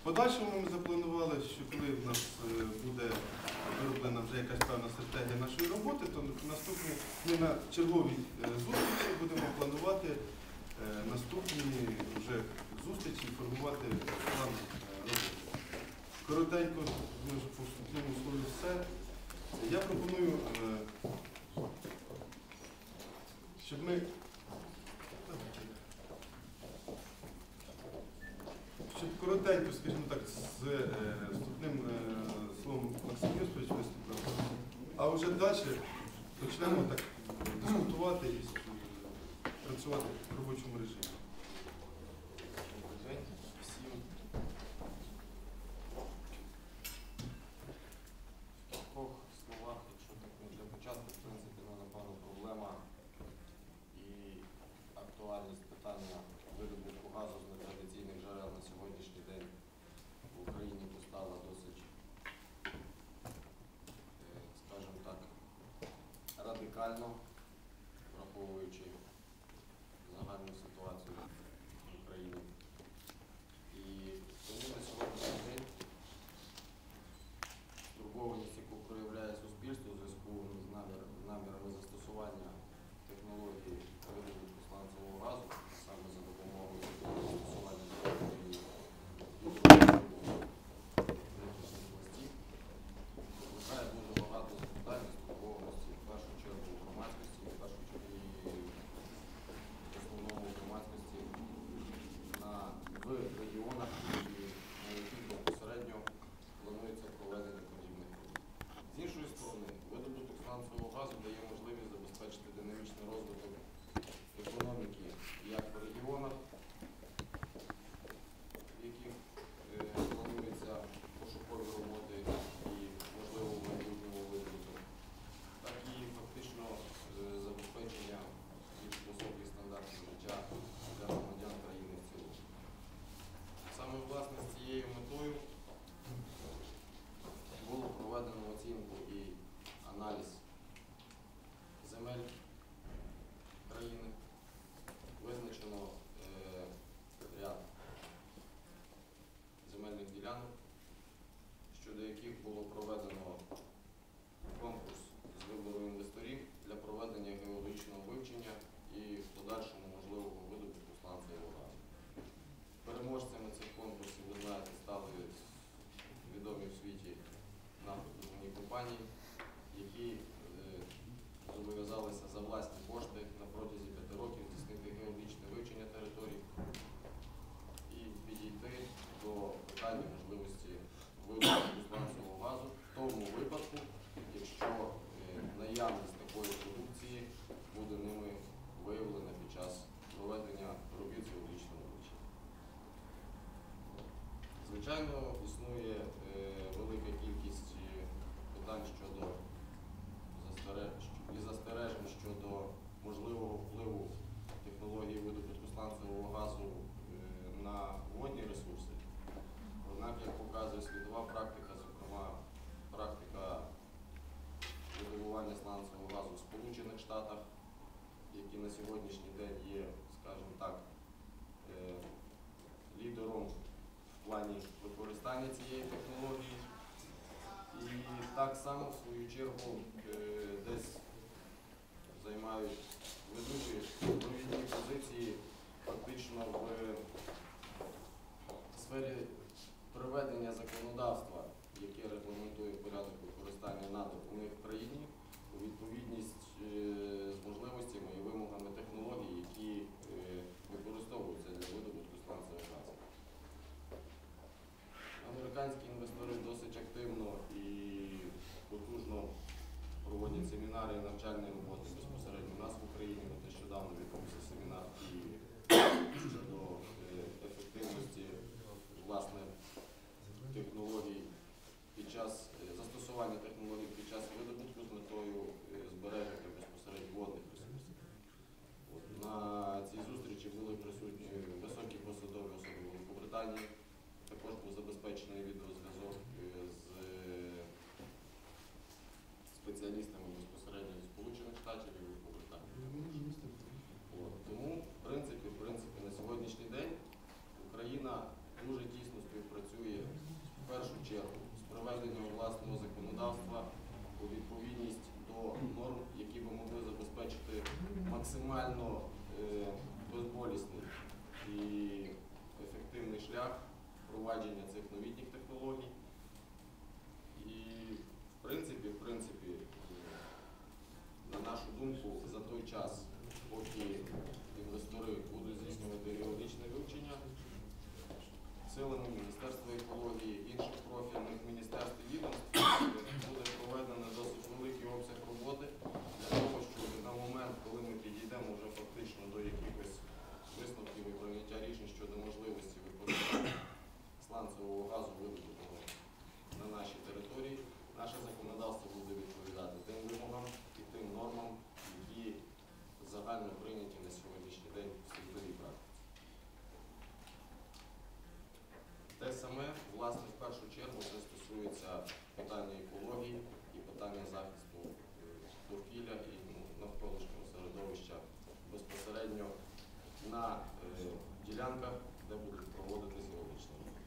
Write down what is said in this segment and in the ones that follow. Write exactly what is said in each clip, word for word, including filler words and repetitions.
подальшому ми запланували, що коли в нас буде вироблена вже якась певна стратегія нашої роботи, то наступні, ми на черговій зустрічі будемо планувати наступні вже зустрічі і формувати план роботи. Коротенько, може, по вступному слові все. Я пропоную, щоб ми щоб коротенько, скажімо так, з вступним словом Максим Йосипович виступив, а вже далі почнемо так дискутувати і працювати в робочому режимі. Радикально, враховуючи загальну ситуацію в Україні. І тому на сьогоднішній день стурбованість, яку проявляє суспільство у зв'язку з намірами застосування технології видобутку сланцевого газу, саме за допомогою застосування технології електричних пластів, викликає дуже багато запитань і стурбованості. В першу чергу громадськості, в першу чергу і в основному громадськості на, в регіонах, на яких безпосередньо планується проведення подібних робіт. З іншої сторони, видобуток сланцевого газу дає можливість забезпечити динамічний розвиток економіки як в регіонах, в яких е, плануються пошукові роботи і, можливо, в майбутньому видобуток, так і фактично забезпечення більш високих стандартів життя для громадян країни в цілому. Саме, власне, з цією метою було проведено оцінку і аналіз земель країни, визначено е, ряд земельних ділянок, щодо яких було проведено конкурс з вибору інвесторів для проведення геологічного вивчення і в подальшому можливого видобутку сланцевого газу. Переможцями цих конкурсів, ви знаєте, стали відомі в світі нафтопродувні компанії, які е, зобов'язалися за власні кошти на протязі п'яти років здійснити геологічне вивчення територій і підійти до питання можливості видобутку сланцевого газу в тому випадку, якщо е, наявність такої продукції буде ними виявлена під час проведення робіт з геологічного вивчення. Звичайно, існує е, велика кількість питань щодо і застережень щодо можливого впливу технології видобутку сланцевого газу е, на водні ресурси. Однак, як показує світова практика, зокрема практика видобування сланцевого газу в Сполучених Штатах, які на сьогоднішній день є, скажімо так, е, лідером в плані використання цієї технології. І так само, в свою чергу, е, десь займають ведучі провідні позиції фактично в сфері приведення законодавства, яке регламентує порядок використання надр у них в країні, у відповідність е, з можливостями і вимогами технологій, які е, використовуються для видобутку сланцевого газу. Американські інвестори досить активно і потужно проводять семінари і навчальні роботи безпосередньо у нас в Україні. От нещодавно відбувся семінар і щодо ефективності, власне, технологій під час застосування технологій під час видобутку з метою збереження безпосередньо водних ресурсів. От, на цій зустрічі були присутні високі посадові особи Великобританії. Також був забезпечений відеозв'язок з спеціалістами безпосередньо з Сполучених приведення власного законодавства у відповідність до норм, які би могли забезпечити максимально е, безболісний і ефективний шлях впровадження цих новітніх технологій. І в принципі, в принципі, на нашу думку, за той час, поки інвестори будуть здійснювати геологічне вивчення, силами Міністерства екології, інших профільних міністерств і відомств буде проведено досить великий обсяг роботи для того, щоб на момент, коли ми підійдемо вже фактично до якихось висновків і прийняття рішень щодо можливості використання сланцевого газу, видобутого на нашій території, наше законодавство буде відповідати тим вимогам і тим нормам, які загально прийняті на сьогоднішній день в світовій практиці. Те саме, власне, в першу чергу, це стосується питання екології і питання захисту довкілля і ну, навколишнього середовища безпосередньо на е, ділянках, де будуть проводитися геологічні роботи.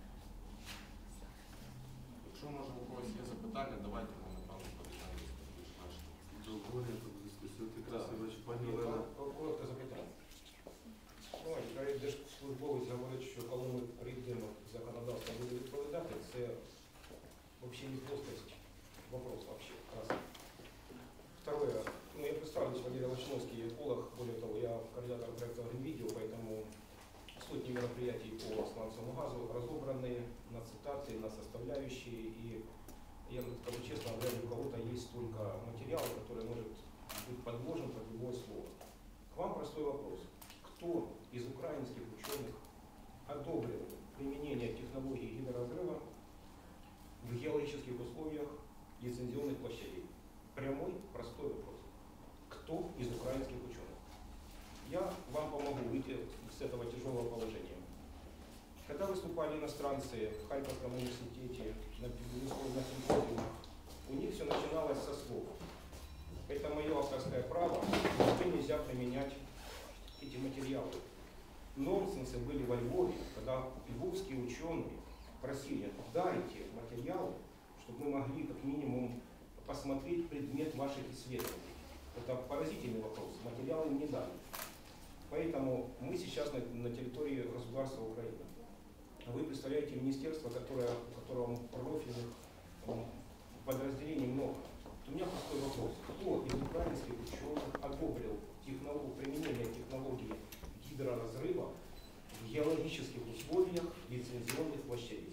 Якщо, може, у когось є запитання, давайте ми, напевно, подивимося більш наше. Договорює тут дискусіювати красиво, пані Олена. Коротке запитання. Ну, держслужбовець говорить, що коли ми прийдемо, законодавство буде відповідати, це взагалі не плоскость, вопрос вообще. Раз. Второе. Ну, я представлюсь, Валерий Лачновский, эколог, более того, я координатор проекта Гринвидео, поэтому сотни мероприятий по сланцевому газу разобраны на цитаты, на составляющие, и я скажу честно, вряд ли у кого-то есть столько материала, который может быть подложен под любое слово. К вам простой вопрос. Кто из украинских ученых одобрил применение технологии гидроразрыва в геологических условиях лицензионных площадей? Прямой, простой вопрос. Кто из украинских ученых? Я вам помогу выйти с этого тяжелого положения. Когда выступали иностранцы в Харьковском университете, на симпозиумах, у них все начиналось со слов. Это мое авторское право, нигде нельзя применять эти материалы. Нонсенсы были во Львове, когда львовские ученые просили, дайте материалы, чтобы мы могли как минимум посмотреть предмет ваших исследований. Это поразительный вопрос. Материалы им не дали. Поэтому мы сейчас на, на территории государства Украины. Вы представляете министерство, которое, у которого профильных подразделений много. У меня простой вопрос. Кто из украинских ученых одобрил технологию, применение технологии гидроразрыва в геологических условиях лицензионных площадей?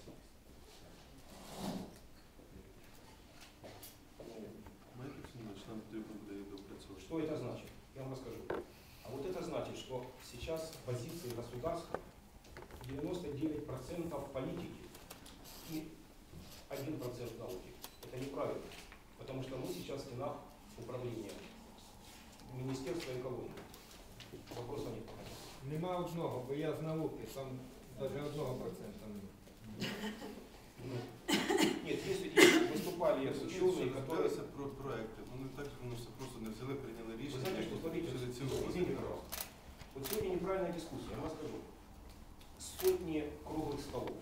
Что это значит? Я вам расскажу. А вот это значит, что сейчас позиции государства девяносто девять процентов политики и один процент науки. Это неправильно. Потому что мы сейчас в стенах управления Министерства экологии. Вопроса нет. Нема одного, бо я з науки, там навіть одного процента немає. Нет, если выступали ученые, которые... про проекты, ну не так, ну все просто не взяли, приняли Вы рішення. знаете, что смотрите, извините, пожалуйста. Вот сегодня неправильная дискуссия, я вам скажу. Сотни круглых столов.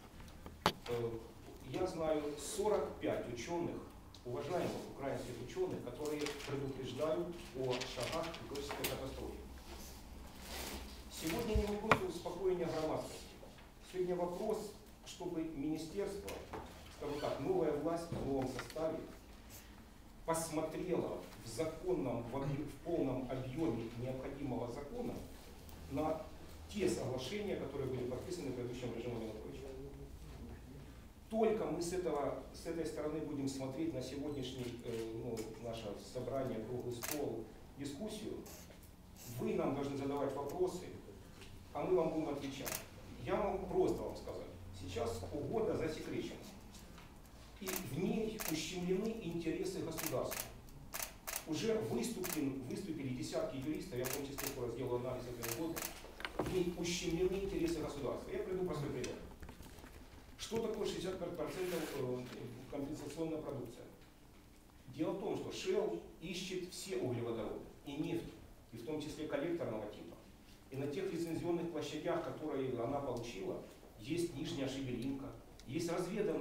Я знаю сорок пять ученых, уважаемых украинских ученых, которые предупреждают о шагах экологической катастрофы. Сегодня не вопрос успокоения громадскости. Сегодня вопрос, чтобы министерство, скажем так, новая власть в новом составе посмотрела в законном, в, объ... в полном объеме необходимого закона на те соглашения, которые были подписаны предыдущим режимом Януковича. Только мы с, этого, с этой стороны будем смотреть на сегодняшний, э, ну, наше собрание, круглый стол, дискуссию. Вы нам должны задавать вопросы, а мы вам будем отвечать. Я вам просто вам сказать. Сейчас угода засекречена. И в ней ущемлены интересы государства. Уже выступили, выступили десятки юристов, я в том числе скоро сделаю анализ этой угоды, в ней ущемлены интересы государства. Я приведу простой пример. Что такое шестьдесят пять процентов компенсационная продукция? Дело в том, что Shell ищет все углеводороды и нефть, и в том числе коллекторного типа. И на тех лицензионных площадях, которые она получила, есть Нижняя Шебелинка, есть разведанные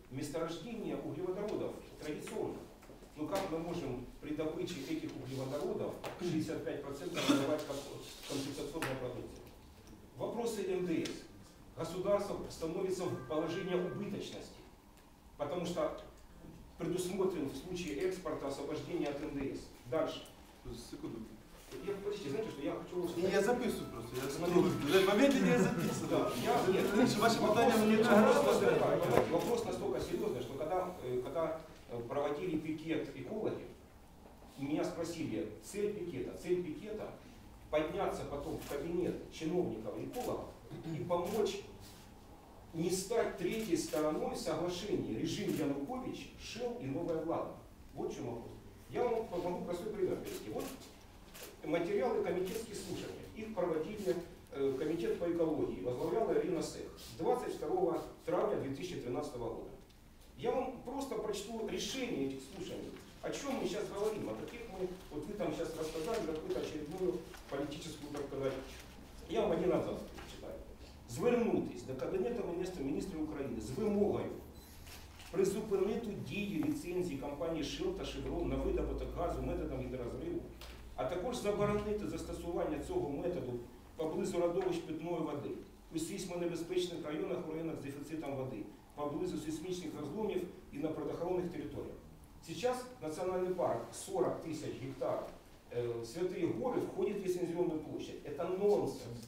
месторождения углеводородов традиционно. Но как мы можем при добыче этих углеводородов шестьдесят пять процентов продавать как компенсационную продукцию? Вопросы эн дэ эс. Государство становится в положение убыточности, потому что предусмотрен в случае экспорта освобождение от эн дэ эс. Дальше. Секунду. Я, подождите, знаете, что я хочу вас... Не, я записываю просто. Я Смотрите. в моменте я записываю. Да, я, нет, Ваши вопрос, питания мне вопрос, настолько, вопрос настолько серьезный, что когда, э, когда проводили пикет экологи, меня спросили, цель пикета, цель пикета подняться потом в кабинет чиновников экологов и помочь не стать третьей стороной соглашения режим Янукович, Шелл и новая влада. Вот в чем вопрос. Я вам могу простой пример привести. Вот материалы комитетских слушаний. Их проводили э, комитет по экологии, возглавляла Ирина Сех двадцать второго травня две тысячи тринадцатого года. Я вам просто прочту решение этих слушаний. О чем мы сейчас говорим? О каких мы, вот вы там сейчас рассказали какую-то очередную политическую, так сказать. Я вам один абзац читаю. Звернутись до Кабінету міністрів України з вимогою призупинити дію ліцензії компанії Shell та Chevron на видобуток газу методом гідрозриву, а також заборонити застосування цього методу поблизу родовищ питної води у сейсмонебезпечних районах, у районах з дефіцитом води, поблизу сейсмічних розломів і на природоохоронних територіях. Сейчас национальный парк сорок тысяч гектар, э, Святые горы входит в лицензионную площадь. Это нонсенс.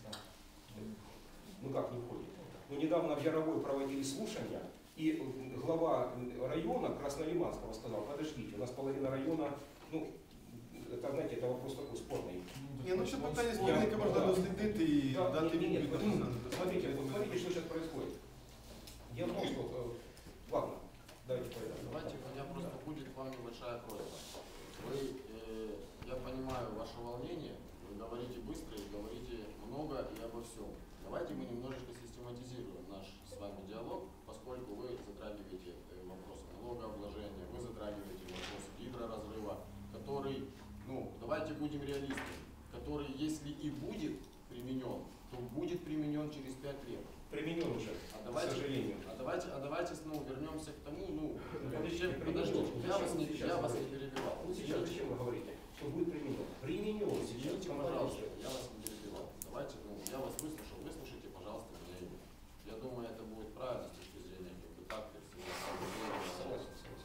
Ну как не входит? Ну, недавно в Яровой проводили слушания, и глава района Краснолиманского сказал, подождите, у нас половина района, ну, это, знаете, это вопрос такой спорный. Ні, ну ще питання спільника можна дослідити і Да, дати нет, нет, відповідь. смотрите, вот смотрите, что сейчас происходит. Дело в том, что, э, ладно, давайте поедем. Давайте, у меня просто будет к вам небольшая просьба. Вы, э, я понимаю ваше волнение, вы говорите быстро и говорите много и обо всем. Давайте мы немножечко систематизируем наш с вами диалог, поскольку вы затрагиваете э, вопросы налогообложения, вы затрагиваете вопросы гидроразрыва, который, ну, давайте будем реалистами, который, если и будет применен, то будет применен через пять лет. Применен уже, А давайте, к сожалению. а давайте, а давайте ну, вернемся к тому, ну, Подождите, чем, применен. подождите, я Зачем вас, вы не, сейчас я вас не говорите? перебивал. Ну сейчас зачем вы говорите, что будет применен? Применен сейчас. Извините, компания пожалуйста, Shell. я вас не перебивал. Давайте, ну, я вас выслушал, выслушайте, пожалуйста, меня и вы. Я думаю, это будет правильно с точки зрения как бы такта и всего остального.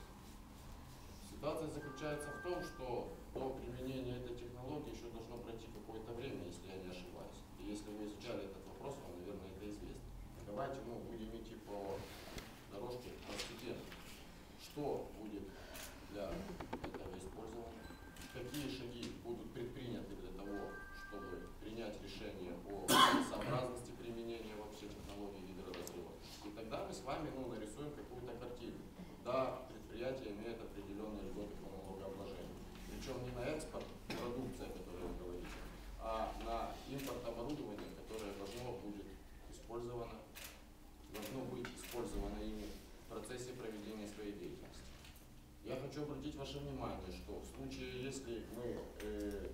Ситуация заключается в том, что до применения этой технологии еще должно пройти какое-то время, если я не ошибаюсь. И если вы изучали этот вопрос, вам, наверное, это известно. Давайте, ну, будем идти по дорожке постепенно. Что будет для этого использовано? Какие шаги будут предприняты для того, чтобы принять решение о сообразности применения вообще технологии гидроразрыва? И тогда мы с вами, ну, нарисуем какую-то картину. Да, предприятие имеет определенные льготы по налогообложению. Причем не на экспорт продукция, о которой вы говорите, а на импорт оборудования, которое должно будет использовано, должно быть использовано ими в процессе проведения своей деятельности. Я хочу обратить ваше внимание, что в случае, если мы э,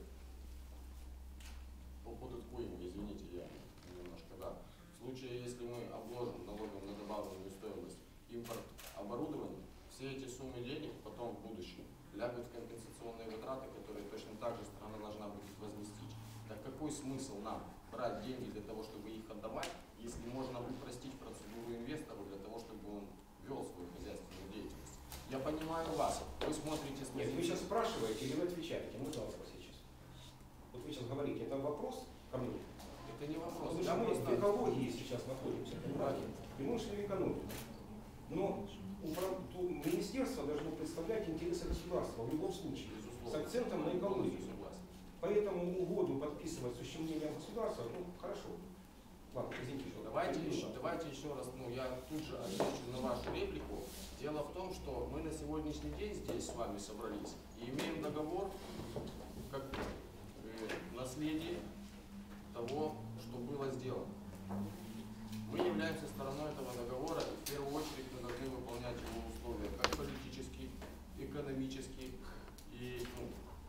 оподаткуем, извините, я немножко, да, в случае, если мы обложим налогом на добавленную стоимость импорт оборудования, все эти суммы денег потом в будущем лягут в компенсационные вытраты, которые точно так же страна должна будет возместить. Так какой смысл нам брать деньги для того, чтобы их отдавать, если можно упростить процедуру инвестору для того, чтобы он вел свою хозяйственную деятельность? Я понимаю вас, вы смотрите с Нет, вы сейчас спрашиваете или вы отвечаете? Можно вас спросить сейчас? Вот вы сейчас говорите, это вопрос ко мне? Это не вопрос. Потому Я что мы просто- в экологии сейчас находимся, понимаете? И мы ушли в экономику. Но управ- ту- министерство должно представлять интересы государства в любом случае, Безусловно. с акцентом на экологию. Полностью согласен. Поэтому угоду подписывать с ущемлением государства, ну, хорошо. Ладно, извините, что Давайте перебил еще, вас. давайте еще раз, ну я тут же отвечу на вашу реплику. Дело в том, что мы на сегодняшний день здесь с вами собрались и имеем договор как э, наследие того, что было сделано. Мы являемся стороной этого договора, и в первую очередь мы должны выполнять его условия, как политические, экономические и, ну,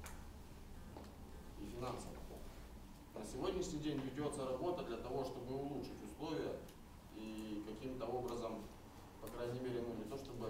и финансовые. На сегодняшний день ведется работа для того, чтобы улучшить условия и каким-то образом, по крайней мере, ну не то чтобы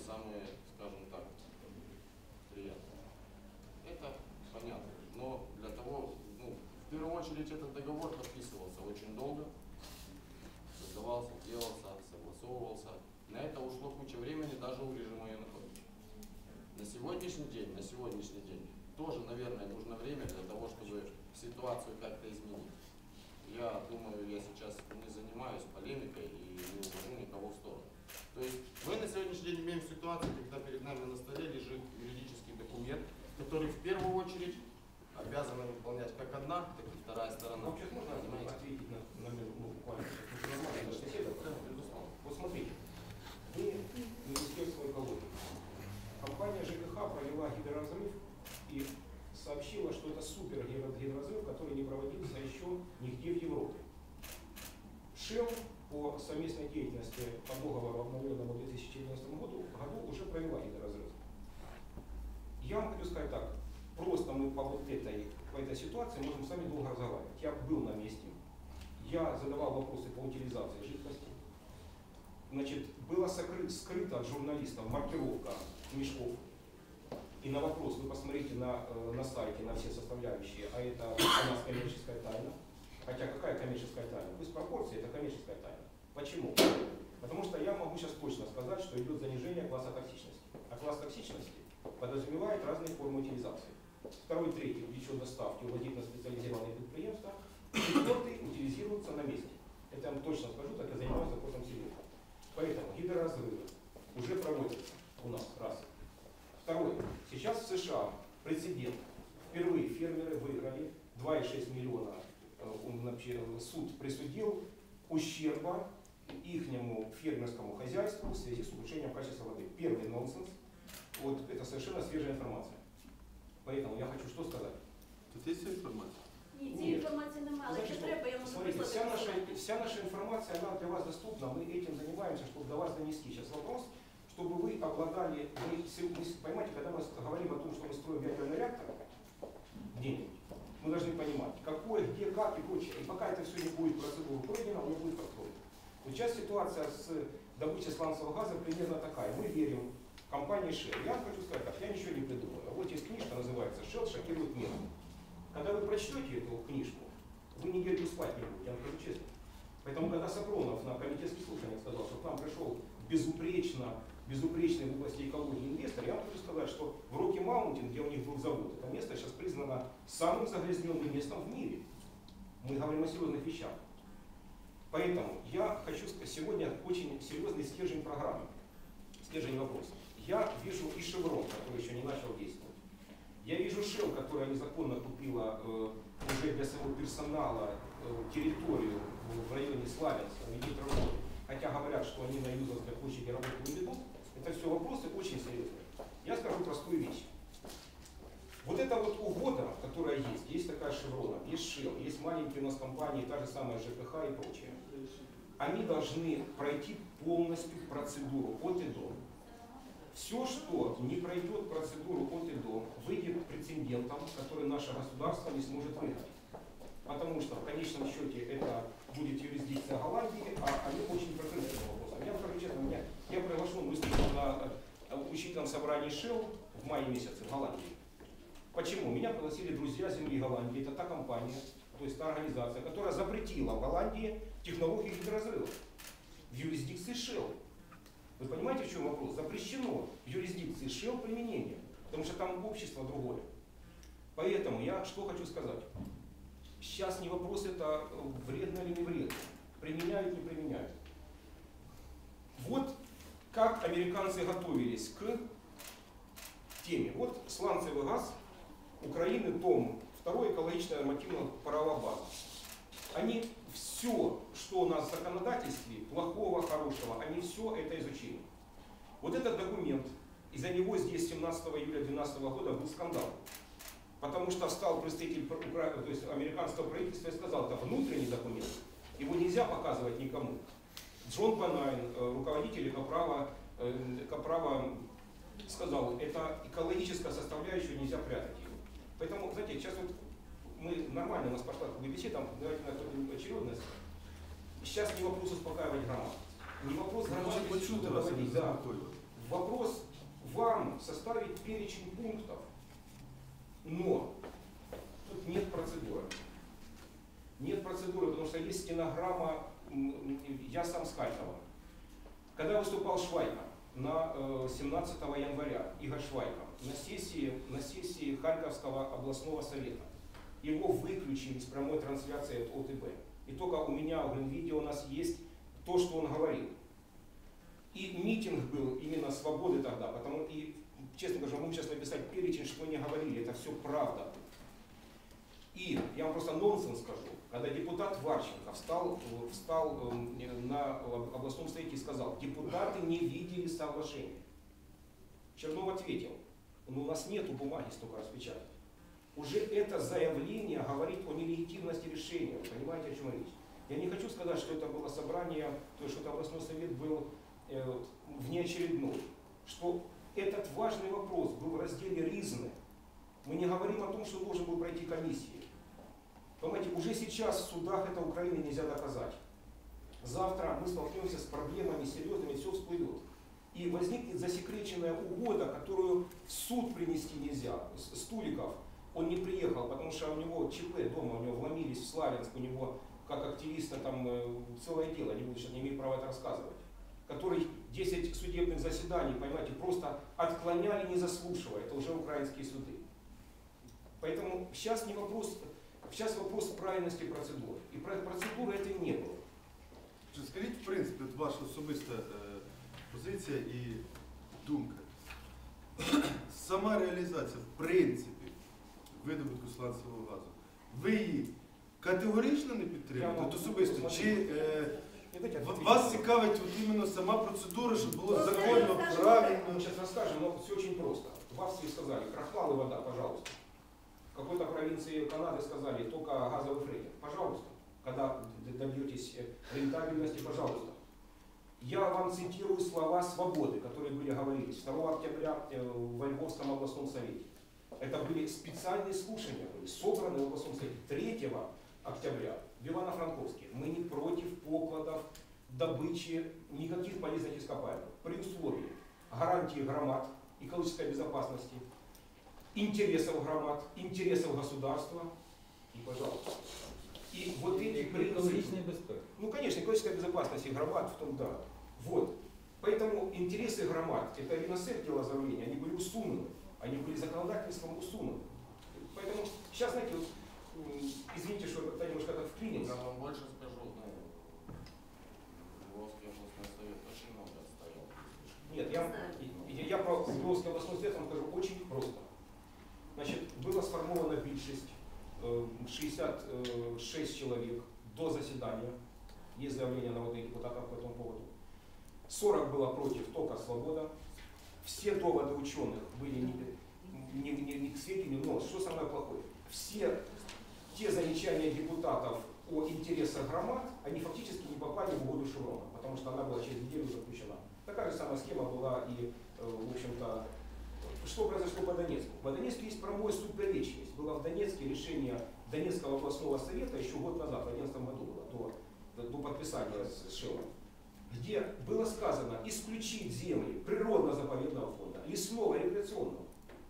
самые, скажем так, приятные. Это понятно. Но для того, ну, в первую очередь этот договор подписывался очень долго, создавался, делался, согласовывался. На это ушло куча времени даже у режима Януковича. На сегодняшний день, на сегодняшний день тоже, наверное, нужно время для того, чтобы ситуацию как-то изменить. Я думаю, я сейчас не занимаюсь полемикой и не увожу никого в сторону. То есть мы на сегодняшний день имеем ситуацию, когда перед нами на столе лежит юридический документ, который в первую очередь обязана выполнять как одна, так и вторая сторона. Вам сейчас можно Понимаете? ответить на, на ну, буквально, это нормально, это беседа. Да, безусловно. Вот смотрите, вы Министерство экологии. Компания ЖКХ провела гидроразрыв и сообщила, что это супер гидроразрыв, который не проводился еще нигде в Европе. Shell по совместной деятельности по договору, обновленному в две тысячи одиннадцатом году, году уже провела гидроразрыв. Я вам хочу сказать так, просто мы по вот этой, по этой ситуации можем с вами долго разговаривать. Я был на месте, я задавал вопросы по утилизации жидкости. Значит, была сокры, скрыта от журналистов маркировка мешков. И на вопрос, вы посмотрите на, на сайте, на все составляющие, а это у нас коммерческая тайна. Хотя какая коммерческая тайна? Пусть пропорции, это коммерческая тайна. Почему? Потому что я могу сейчас точно сказать, что идет занижение класса токсичности. А класс токсичности подразумевает разные формы утилизации. Второй, третий влечет доставки, уводит на специализированные предприятия. Четвертый утилизируется на месте. Это я вам точно скажу, так я занимаюсь вопросом серьезно. Поэтому гидроразрывы уже проводятся у нас. Раз. Второе. Сейчас в США прецедент. Впервые фермеры выиграли два и шесть миллиона. Суд присудил ущерба ихнему фермерскому хозяйству в связи с улучшением качества воды. Первый нонсенс. Вот это совершенно свежая информация. Поэтому я хочу что сказать. Тут є ця інформація? Ні, цієї інформації немає, але якщо треба, я можу Смотрите, вся наша, прислати. вся наша информация, она для вас доступна, мы этим занимаемся, чтобы до вас донести. Сейчас вопрос, чтобы вы обладали, вы, вы понимаете, когда мы говорим о том, что мы строим ядерный реактор где-нибудь, мы должны понимать, какое, где, как и прочее. И пока это все не будет процедура пройдена, оно будет построено. Сейчас ситуация с добычей сланцевого газа примерно такая. Мы верим компании Shell. Я вам хочу сказать так, я ничего не придумаю. Вот есть книжка, называется «Shell шокирует мир». Когда вы прочтете эту книжку, вы неделю спать не будете, я вам скажу честно. Поэтому, когда Сапронов на комитетских слушаниях сказал, что к нам пришел безупречно, безупречный в области экологии инвестор, я вам хочу сказать, что в Rocky Mountain, где у них был завод, это место сейчас признано самым загрязненным местом в мире. Мы говорим о серьезных вещах. Поэтому я хочу сказать, сегодня очень серьезный стержень программы, стержень вопроса. Я вижу и Chevron, который еще не начал действовать. Я вижу Shell, которая незаконно купила э, уже для своего персонала э, территорию в районе Славянска, ведет работу. Хотя говорят, что они на Юзовской площади работу не ведут. Это все вопросы очень серьезные. Я скажу простую вещь. Вот эта вот угода, которая есть, есть такая Chevron, есть Shell, есть маленькие у нас компании, та же самая ЖКХ и прочее. Они должны пройти полностью процедуру от и до. Все, что не пройдет процедуру от и до, выйдет прецедентом, который наше государство не сможет выиграть. Потому что в конечном счете это будет юрисдикция Голландии, а они очень закрыты этим вопросом. Я скажу честно, меня, я приглашен выступить на учительном собрании Shell в мае месяце в Голландии. Почему? Меня пригласили друзья земли Голландии. Это та компания, то есть та организация, которая запретила в Голландии технологию гидроразрывов в юрисдикции Shell. Вы понимаете, в чем вопрос? Запрещено в юрисдикции Shell применение, потому что там общество другое. Поэтому я что хочу сказать. Сейчас не вопрос, это вредно или не вредно. Применяют, не применяют. Вот как американцы готовились к теме. Вот сланцевый газ Украины, том два, экологичная нормативно-правовая база. Они все, что у нас в законодательстве, плохого, хорошего, они все это изучили. Вот этот документ, из-за него здесь семнадцатого июля две тысячи двенадцатого года был скандал. Потому что встал представитель то есть американского правительства и сказал, это внутренний документ, его нельзя показывать никому. Джон Панайн, руководитель Экопрова, Экопрова сказал, это экологическая составляющая, нельзя прятать ее. Поэтому, знаете, сейчас вот мы нормально, у нас пошла беседа, давайте на очередность. Сейчас не вопрос успокаивать громад. Не вопрос громад, почути вас, доводить. Да. вопрос вам составить перечень пунктов, но тут нет процедуры. Нет процедуры, потому что есть стенограмма, я сам с Харькова. Когда выступал Швайка на семнадцатого января, Игорь Швайка, на сессии, на сессии Харьковского областного совета, его выключили из прямой трансляции от О Т Б. И только у меня в Гринвиде у нас есть то, что он говорил. И митинг был именно свободы тогда, потому и, честно говоря, могу сейчас написать перечень, что они говорили, это все правда. И я вам просто нонсенс скажу, когда депутат Варченко встал, встал на областном совете и сказал, депутаты не видели соглашения. Чернов ответил, ну у нас нету бумаги столько распечатать. Уже это заявление говорит о нелегитимности решения, вы понимаете, о чем речь? Я не хочу сказать, что это было собрание, то есть что это областной совет был э, внеочередной, что этот важный вопрос был в разделе Ризны. Мы не говорим о том, что должен был пройти комиссии. Понимаете, уже сейчас в судах это Украины нельзя доказать. Завтра мы столкнемся с проблемами серьезными, все всплывет. И возникнет засекреченная угода, которую в суд принести нельзя. Стуликов, он не приехал, потому что у него ЧП дома, у него вломились в Славянск, у него как активиста там целое дело, не буду сейчас, не имею права это рассказывать. Который десять судебных заседаний, понимаете, просто отклоняли, не заслушивая. Это уже украинские суды. Поэтому сейчас не вопрос, сейчас вопрос правильности процедуры. И процедуры этой не было. Скажіть, в принципі, ваша особиста е, позиція і думка. Сама реалізація, в принципі, видобутку сланцевого газу, ви її категорично не підтримуєте? От особисто, чи е, вас цікавить от іменно сама процедура, щоб було законно, правильно? Мы сейчас расскажем, но все очень просто. Вас все сказали, крахмал и вода, пожалуйста. В какой-то провинции Канады сказали, только газовый фрейдер. Пожалуйста. Когда добьетесь рентабельности, пожалуйста. Я вам цитирую слова свободы, которые были говорились второго октября в Львовском областном совете. Это были специальные слушания, были собраны в областном совете третьего октября в Ивано-Франковске. Мы не против покладов, добычи, никаких полезных ископаемых. При условии гарантии громад, экологической безопасности, интересов громад, интересов государства и, пожалуйста. И вот эти принципы, ну конечно, экологическая безопасность и громад в том, да. Вот. Поэтому интересы громад, это и на сет дела заявления, они были усунуты, они были законодательством усунуты. Поэтому сейчас, знаете, вот, извините, что я немножко так вклинился. Я вам больше скажу, ну, Львовский областной совет очень много отстоял. Нет, я, я, я про Львовский областной совет вам скажу очень просто. Значит, было сформовано більшість, шестьдесят шесть человек до заседания. Есть заявление народных депутатов по этому поводу. сорок было против, только свобода. Все доводы ученых были не, не, не, не к сведению, но что самое плохое? Все те замечания депутатов о интересах громад, они фактически не попали в угоду Шеврона, потому что она была через неделю заключена. Такая же самая схема была и, в общем-то, что произошло по Донецку? В Донецке есть правовой суд довечность. Было в Донецке решение Донецкого областного совета еще год назад, в две тысячи одиннадцатом году было, до, до подписания с Шевроном, где было сказано исключить земли природно-заповедного фонда, лесного и рекреационного.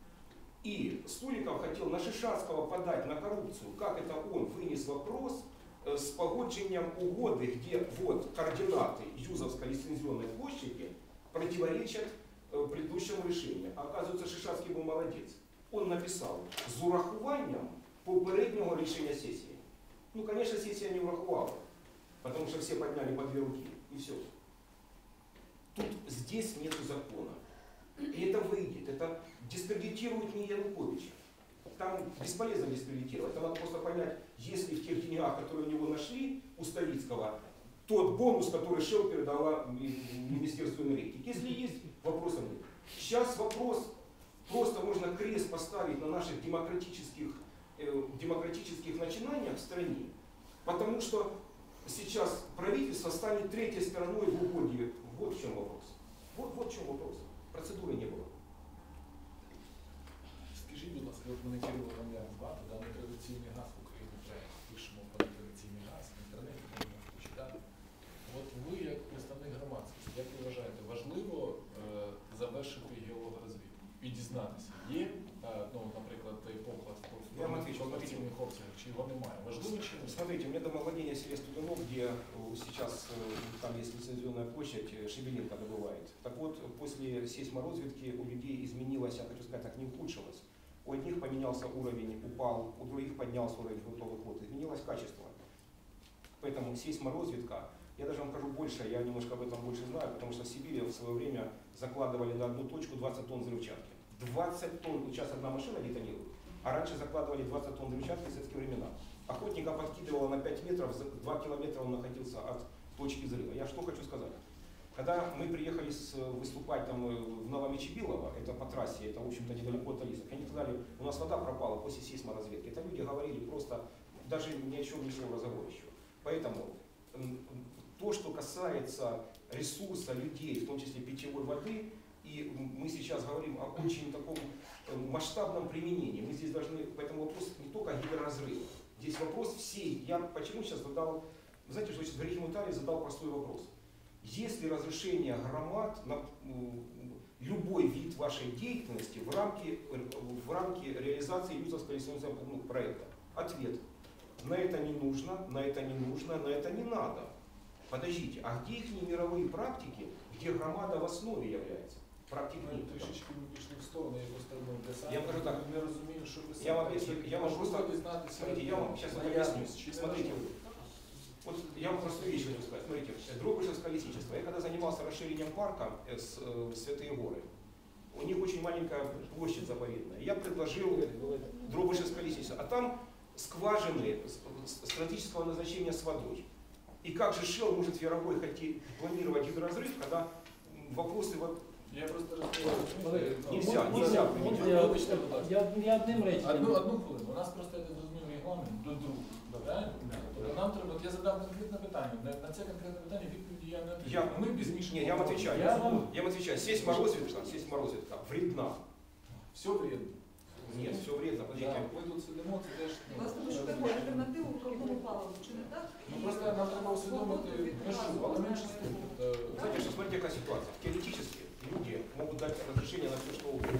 И Стуликов хотел на Шишацкого подать на коррупцию, как это он вынес вопрос с погоджением угоды, где вот координаты Юзовской лицензионной площади противоречат предыдущему решению. Оказывается, Шишацкий был молодец. Он написал з урахуванням попереднього рішення сессии. Ну, конечно, сессия не урахувала, потому что все подняли по две руки, и все. Тут здесь нет закона. И это выйдет, это дискредитирует не Януковича. Там бесполезно дискредитировать. Там надо просто понять, если в тех деньгах, которые у него нашли, у Ставицкого, тот бонус, который Шелл передала Министерству энергетики. Если есть, вопросов нет. Сейчас вопрос, просто можно крест поставить на наших демократических, э, демократических начинаниях в стране, потому что сейчас правительство станет третьей стороной в угоде. Вот в чем вопрос. Вот, вот в чем вопрос. Процедуры не было. Скажіть, будь ласка, от мене Кирило Ромлян-Бат, да, нетрадиційний газ в Україні проект. Пишемо про нетрадиційний газ, в інтернеті можна почитати. От ви, як представник громадськості, як ви вважаєте, важливо е, завершити і дізнатися, є, е, ну, наприклад, той поклад Я вам в отвечу, комерційних обсягах, чи його немає? Важливо, чи ні? Смотрите, у меня домовладение селе Студенок, где э, сейчас э, там есть лицензионная площадь, э, Шебелинка добывает. Так вот, после сейсморозведки у людей изменилось, я хочу сказать так, не ухудшилось. У одних поменялся уровень, упал, у других поднялся уровень грунтовых вод, изменилось качество. Поэтому сейсморозведка, я даже вам скажу больше, я немножко об этом больше знаю, потому что в Сибири в свое время закладывали на одну точку двадцать тонн взрывчатки. двадцать тонн, сейчас одна машина детонирует, а раньше закладывали двадцать тонн взрывчатки в советские времена. Охотника подкидывало на пять метров, за два километра он находился от точки взрыва. Я что хочу сказать. Когда мы приехали с, выступать там в Новомичебилово, это по трассе, это в общем-то недалеко от Талисок, они сказали, у нас вода пропала после сейсморазведки. Это люди говорили просто, даже ни о чем не шло разговор еще. Поэтому то, что касается ресурса людей, в том числе питьевой воды, и мы сейчас говорим о очень таком масштабном применении. Мы здесь должны, поэтому вопрос не только гидроразрыва. Здесь вопрос всей. Я почему сейчас задал, знаете, что сейчас Гаррим Утарий задал простой вопрос. Есть ли разрешение громад на любой вид вашей деятельности в рамке, в рамке реализации Юзовского лесного проекта? Ответ. На это не нужно, на это не нужно, на это не надо. Подождите, а где их мировые практики, где громада в основе является? Практик Ми нет. трішечки ми пішли в сторону, якусь сторону писати. Я вам кажу так. Не розумію, що писати. Я вам объясню, я вам Можливо, просто, дізнатися, смотрите, я вам сейчас объясню. наявність чи не Смотрите, важливо. вот я вам простую вещь хочу сказать. Смотрите, Дробышевское лесничество. Я когда занимался расширением парка э, с, э, Святые горы, у них очень маленькая площадь заповедная. Я предложил Дробышевское лесничество, а там скважины стратегического назначения с водой. И как же Shell может в Яровой хотеть планировать гидроразрыв, когда вопросы вот... Я просто розповідаю. Нельзя, Ну, нельзя. ну, применять. я- вибачте, будь ласка. Я, я одним реченням. Одну, одну хвилину. У нас просто я не зрозумів регламент до другу. Правильно? Тобто нам треба, от я задав конкретне питання. На, на це конкретне питання відповіді я не отримав. Я- Ми без Міші. Не, я вам отвечаю. Я Я, вам- я вам отвечаю. Сейсморозведка, сейсморозведка вредна. Все вредно. Нет, все вредно. Подождите. Да, Ми тут сидимо, це теж... ну, Власне, ви шукаєте альтернативу круглому паливу, чи не так? Ну просто нам треба усвідомити межу, але менше з тим. Тобто, Знаете, что смотрите, какая ситуация. Теоретически люди могут дать разрешение на все, что угодно.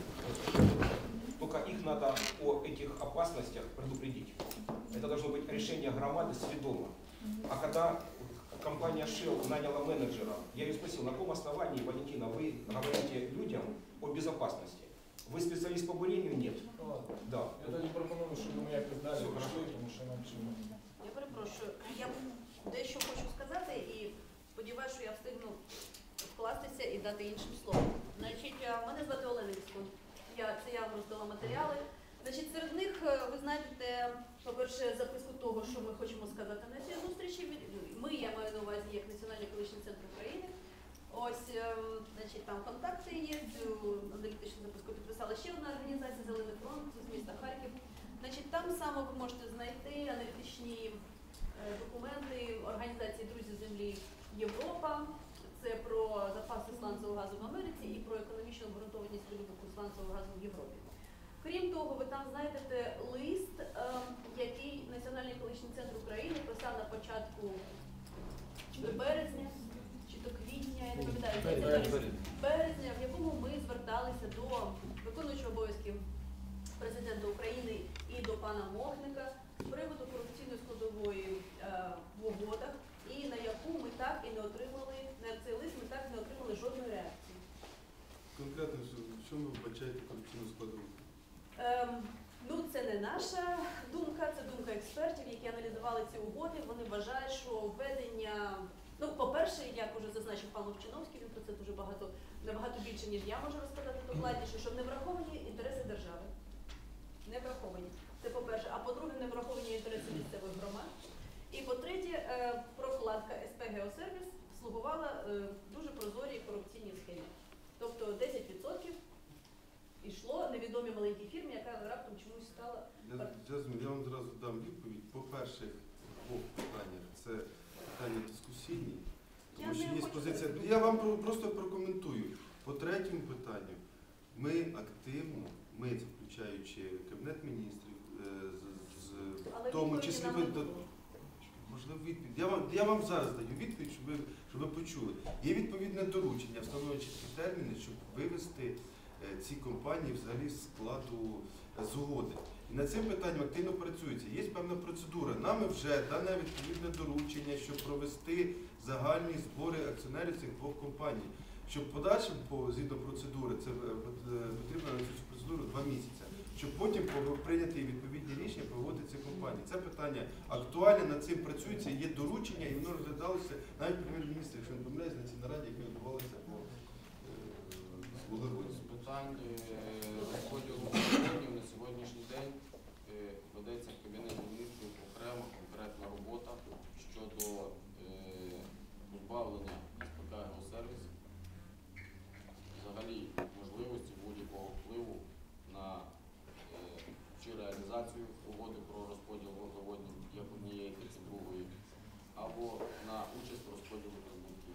Только их надо о этих опасностях предупредить. Это должно быть решение громады сведомо. А когда компания Shell наняла менеджера, я ее спросил, на каком основании, Валентина, вы говорите людям о безопасности? Вы специалист по бурению? Нет. ну, ладно. Да. Я тоді пропоную, щоб ми якось далі Все, пішли, тому що нам чим. Я перепрошую, я дещо хочу сказати і сподіваюся, що я встигну вкластися і дати іншим словом. Значить, а, мене звати Олена Віскун. Я, це я вам роздала матеріали. Значить, серед них е, ви знайдете, по-перше, записку того, що ми хочемо сказати на цій зустрічі. Ми, я маю на увазі, як Національний екологічний центр України. Ось, е, значить, там контакти є, цю аналітичну записку підписала ще одна організація «Зелений фронт» з міста Харків. Значить, там саме ви можете знайти аналітичні е, документи організації «Друзі землі Європа». Це про запаси сланцевого газу в Америці і про економічну обґрунтованість видобутку сланцевого газу в Європі. Крім того, ви там знайдете лист, е, який Національний екологічний центр України писав на початку чи то березня, чи то квітня, я не пам'ятаю, здається, березня, березня, в якому ми зверталися до виконуючого обов'язків президента України і до пана Мохника з приводу корупційної складової е, в угодах, і на яку ми так і не отримали, на цей лист ми так і не отримали жодної реакції. Конкретно, що, що ви вбачаєте корупційну складову? Ем, ну, це не наша думка, це думка експертів, які аналізували ці угоди. Вони вважають, що введення, ну, по-перше, як уже зазначив пан Ловчиновський, він про це дуже багато, набагато більше, ніж я можу розказати докладніше, що не враховані інтереси держави. Не враховані. Це по-перше. А по-друге, не враховані інтереси місцевих громад. І по-третє, е, прокладка ес пе «Геосервіс» слугувала е, дуже прозорій корупційній схемі. Тобто десять відсотків йшло невідомій маленькій фірмі, яка раптом чомусь стала. Я, Джазмін, я вам зразу дам відповідь. По перших двох питаннях це питання дискусійні. Я Тому що не є хочу позиція. це Я вам про- просто прокоментую. По третьому питанню ми активно, ми, включаючи Кабінет міністрів, е, з, з Але в тому відповіді числі нам ви не до- було. можливо відповідь. Я вам, я вам зараз даю відповідь, щоб ви, щоб ви почули. Є відповідне доручення, встановлюючи ті терміни, щоб вивести е, ці компанії взагалі з складу е, з угоди. І над цим питанням активно працюється. Є певна процедура. Нами вже дане відповідне доручення, щоб провести загальні збори акціонерів цих двох компаній. Щоб подальшим, по, згідно процедури, це е, потрібно на цю процедуру два місяці, щоб потім прийняти відповідні рішення проводити ці компанії. Це питання актуальне, над цим працюється, є доручення, і воно розглядалося навіть прем'єр-міністр, якщо не помиляюсь, на цій нараді, яка відбувалася по Володимиру. З питань е, розподілу доходів на сьогоднішній день е, ведеться в Кабінеті міністрів окремо конкретна робота щодо е, позбавлення ес пе ка «Геосервіс» взагалі можливості будь-якого впливу на е, чи реалізацію угоди про розподіл вуглеводнів як однієї, так і другої, або на участь в розподілу прибутків.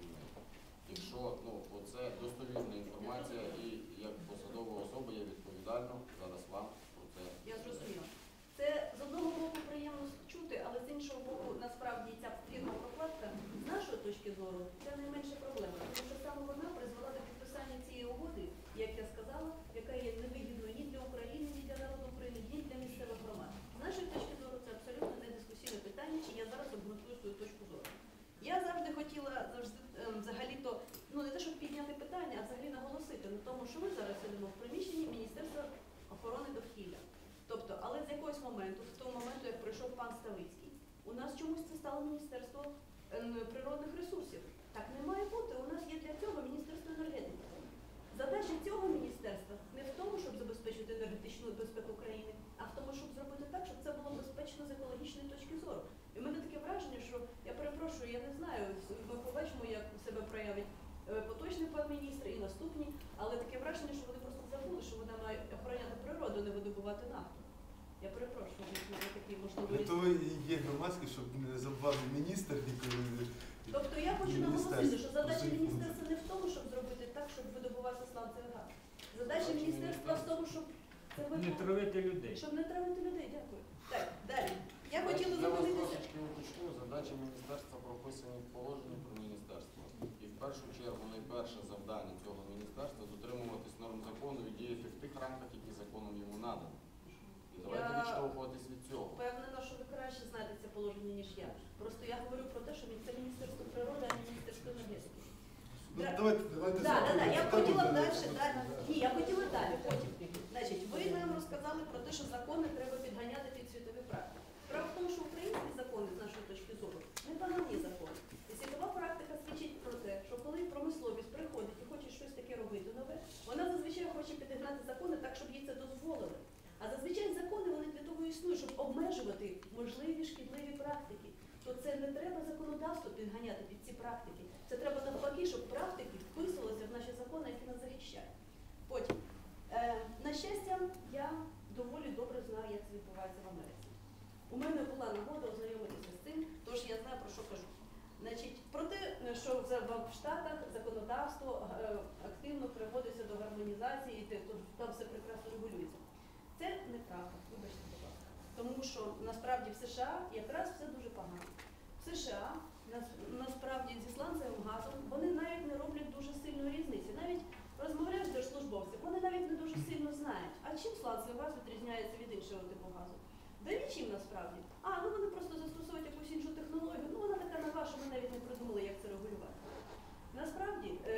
Якщо ну, це достовірна інформація і як посадова особа я відповідально зараз вам про це. Я зрозуміла. Це з одного боку приємно чути, але з іншого боку, насправді ця фірма прокладка, з нашої точки зору, це найменша проблема. Тому що саме вона призвела до підписання цієї угоди, як я сказала, яка є невигідною ні для України, ні для народу України, ні для місцевих громад. З нашої точки зору це абсолютно не дискусійне питання, чи я зараз обґрунтую свою точку зору. Я завжди хотіла завжди ем, взагалі-то, ну не те, щоб підняти питання, а взагалі наголосити на тому, що ми зараз сидимо в приміщенні Міністерства охорони довкілля. Тобто, але з якогось моменту, з того моменту, як прийшов пан Ставицький, у нас чомусь це стало Міністерство ем, природних ресурсів. Так не має бути. У нас є для цього Міністерство енергетики. Задача цього міністерства не в тому, щоб забезпечити енергетичну безпеку країни, а в тому, щоб зробити так, щоб це було безпечно з екологічної точки зору. І в мене таке враження, що, я перепрошую, я не знаю, ми побачимо, як себе проявить е, поточний пан міністр і наступні, але таке враження, що вони просто забули, що вона має охороняти природу, не видобувати нафту. Я перепрошую, що такі Для можливості. того і є громадський, щоб не забував міністр ніколи. Тобто я хочу і наголосити, міністерство. що задача Усі міністерства не в тому, щоб зробити так, щоб видобувати сланцевий газ. Задача міністерства в тому, щоб це Не видобувати. травити людей. Щоб не травити людей, дякую. Так, далі. Я хотіла Я вас зупинитися. трошечки уточню, задачі міністерства прописані в положенні про міністерство. І в першу чергу найперше завдання цього міністерства дотримуватись норм закону і діяти в тих рамках, які законом йому надані. І давайте Я відштовхуватись від цього. Впевнена, що ви краще знаєте це положення, ніж я. Просто я говорю про те, що це Міністерство природи, а не Міністерство енергетики. Ну, Да. давайте, давайте Так, так, так. Я Там хотіла буде- далі, далі. Ні, я хотіла далі, потім. Значить, ви нам розказали про те, що закони треба підганяти під світові практики. Справа в тому, що українські закони, з нашої точки зору, не погані закони. І світова практика свідчить про те, що коли промисловість приходить і хоче щось таке робити нове, вона зазвичай хоче підігнати закони так, щоб їй це дозволили. А зазвичай закони вони для того існують, щоб обмежувати можливі шкідливі практики. То це не треба законодавство підганяти під ці практики. Це треба навпаки, щоб практики вписувалися в наші закони, які нас захищають. Потім, е, на щастя, я доволі добре знаю, як це відбувається в Америці. У мене була нагода ознайомитися з цим, тож я знаю, про що кажу. Значить, про те, що в Штатах законодавство е, активно приводиться до гармонізації, і там все прекрасно регулюється. Це неправда, вибачте, будь ласка. Тому що насправді в США якраз все дуже погано. В США насправді зі сланцевим газом вони навіть не роблять дуже сильної різниці. Навіть розмовляєш з держслужбовцем, вони навіть не дуже сильно знають, а чим сланцевий газ відрізняється від іншого типу газу. Да нічим насправді. А, ну вони просто застосовують якусь іншу технологію, ну вона така нова, що ми навіть не придумали, як це регулювати. Насправді, е,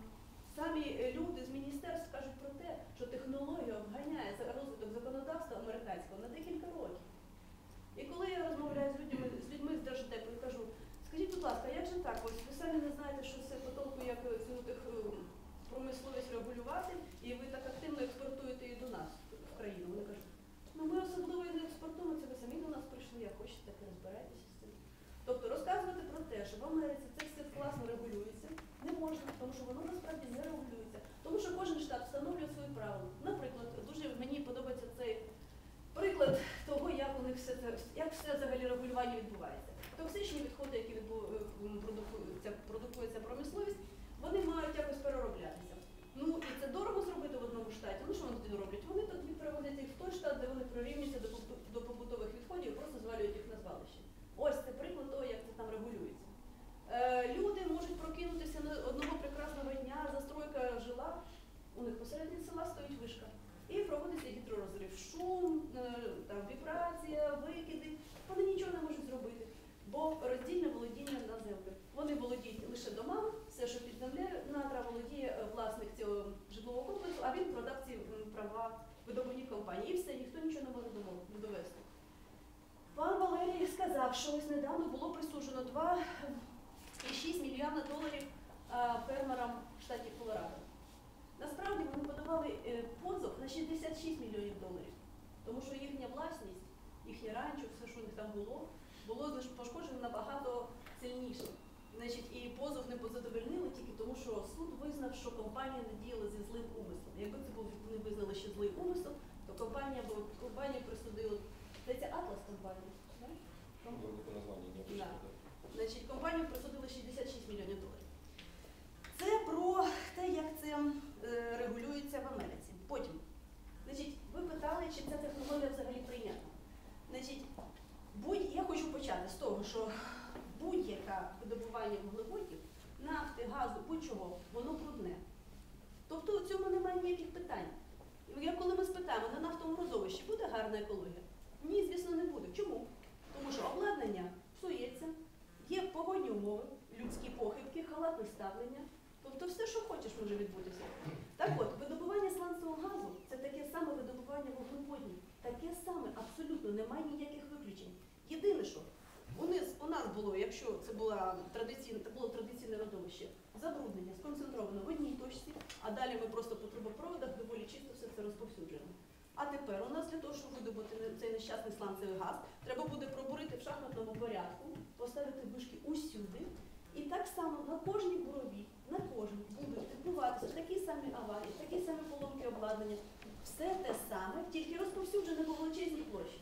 самі люди з міністерств кажуть про те, що технологія обганяє розвиток законодавства американського на декілька років. І коли я розмовляю з людьми, з людьми з Держдепу і кажу, скажіть, будь ласка, як же так? Ось ви самі не знаєте, що це по толку, як цю промисловість регулювати, і ви так активно експортуєте її до нас в країну. Вони кажуть, ну ми особливо і не експортуємо, це ви самі до нас прийшли, як хочете, так і розбирайтеся з цим. Тобто розказувати про те, що в Америці це все класно регулюється, не можна, тому що воно насправді не регулюється. Тому що кожен штат встановлює свої правила. Наприклад, дуже мені подобається цей приклад того, як у них все це, як все взагалі регулювання відбувається. Токсичні відходи, які відбу... продукуються, продукується промисловість, вони мають якось перероблятися. Ну і це дорого зробити в одному штаті. Ну що вони тоді роблять? Вони тоді переводять їх в той штат, де вони прирівнюються до, до побутових відходів і просто звалюють їх на звалище. Ось це приклад того, як це там регулюється. Е, люди можуть прокинутися на одного прекрасного дня, застройка жила, у них посередині села стоїть вишка. І проводиться гідророзрив. Шум, е, там, вібрація, викиди. Вони нічого не можуть зробити, бо роздільне володіння на землю. Вони володіють лише домами, все, що під землею, надра володіє е, власник цього житлового комплексу, а він продав ці м, права видобувні компанії. І все, ніхто нічого не може домо- довести. Пан Валерій сказав, що ось недавно було присуджено два цілих шість мільйона доларів е, фермерам в штаті Колорадо. Насправді вони подавали е, позов на шістдесят шість мільйонів доларів, тому що їхня власність, їхнє ранчо, все, що у них там було, було зниж- пошкоджено набагато сильніше. Значить, і позов не позадовольнили тільки тому, що суд визнав, що компанія не діяла зі злим умислом. Якби це був не визнали ще злий умисел, то компанія б компанію присудила. Це Атлас компанія. Да? Ком- Да. Значить, компанію присудили шістдесят шість мільйонів доларів. Це про те, як це е, регулюється в Америці. Потім, значить, ви питали, чи ця технологія взагалі прийнятна. Значить, будь, я хочу почати з того, що будь-яке видобування вуглеводів, нафти, газу, будь-чого, воно брудне. Тобто у цьому немає ніяких питань. Як коли ми спитаємо, на нафтовому родовищі буде гарна екологія? Ні, звісно, не буде. Чому? Тому що обладнання псується, є погодні умови, людські похибки, халатне ставлення. Тобто все, що хочеш, може відбутися. Так от, видобування сланцевого газу – це таке саме видобування вуглеводнів. Таке саме, абсолютно, немає ніяких виключень. Єдине, що у нас, у нас було, якщо це була традиційне, це було традиційне родовище, забруднення сконцентровано в одній точці, а далі ми просто по трубопроводах доволі чисто все це розповсюджуємо. А тепер у нас для того, щоб видобути цей нещасний сланцевий газ, треба буде пробурити в шахматному порядку, поставити вишки усюди. І так само на кожній бурові, на кожній будуть відбуватися такі самі аварії, такі самі поломки обладнання. Все те саме, тільки розповсюджене по величезній площі.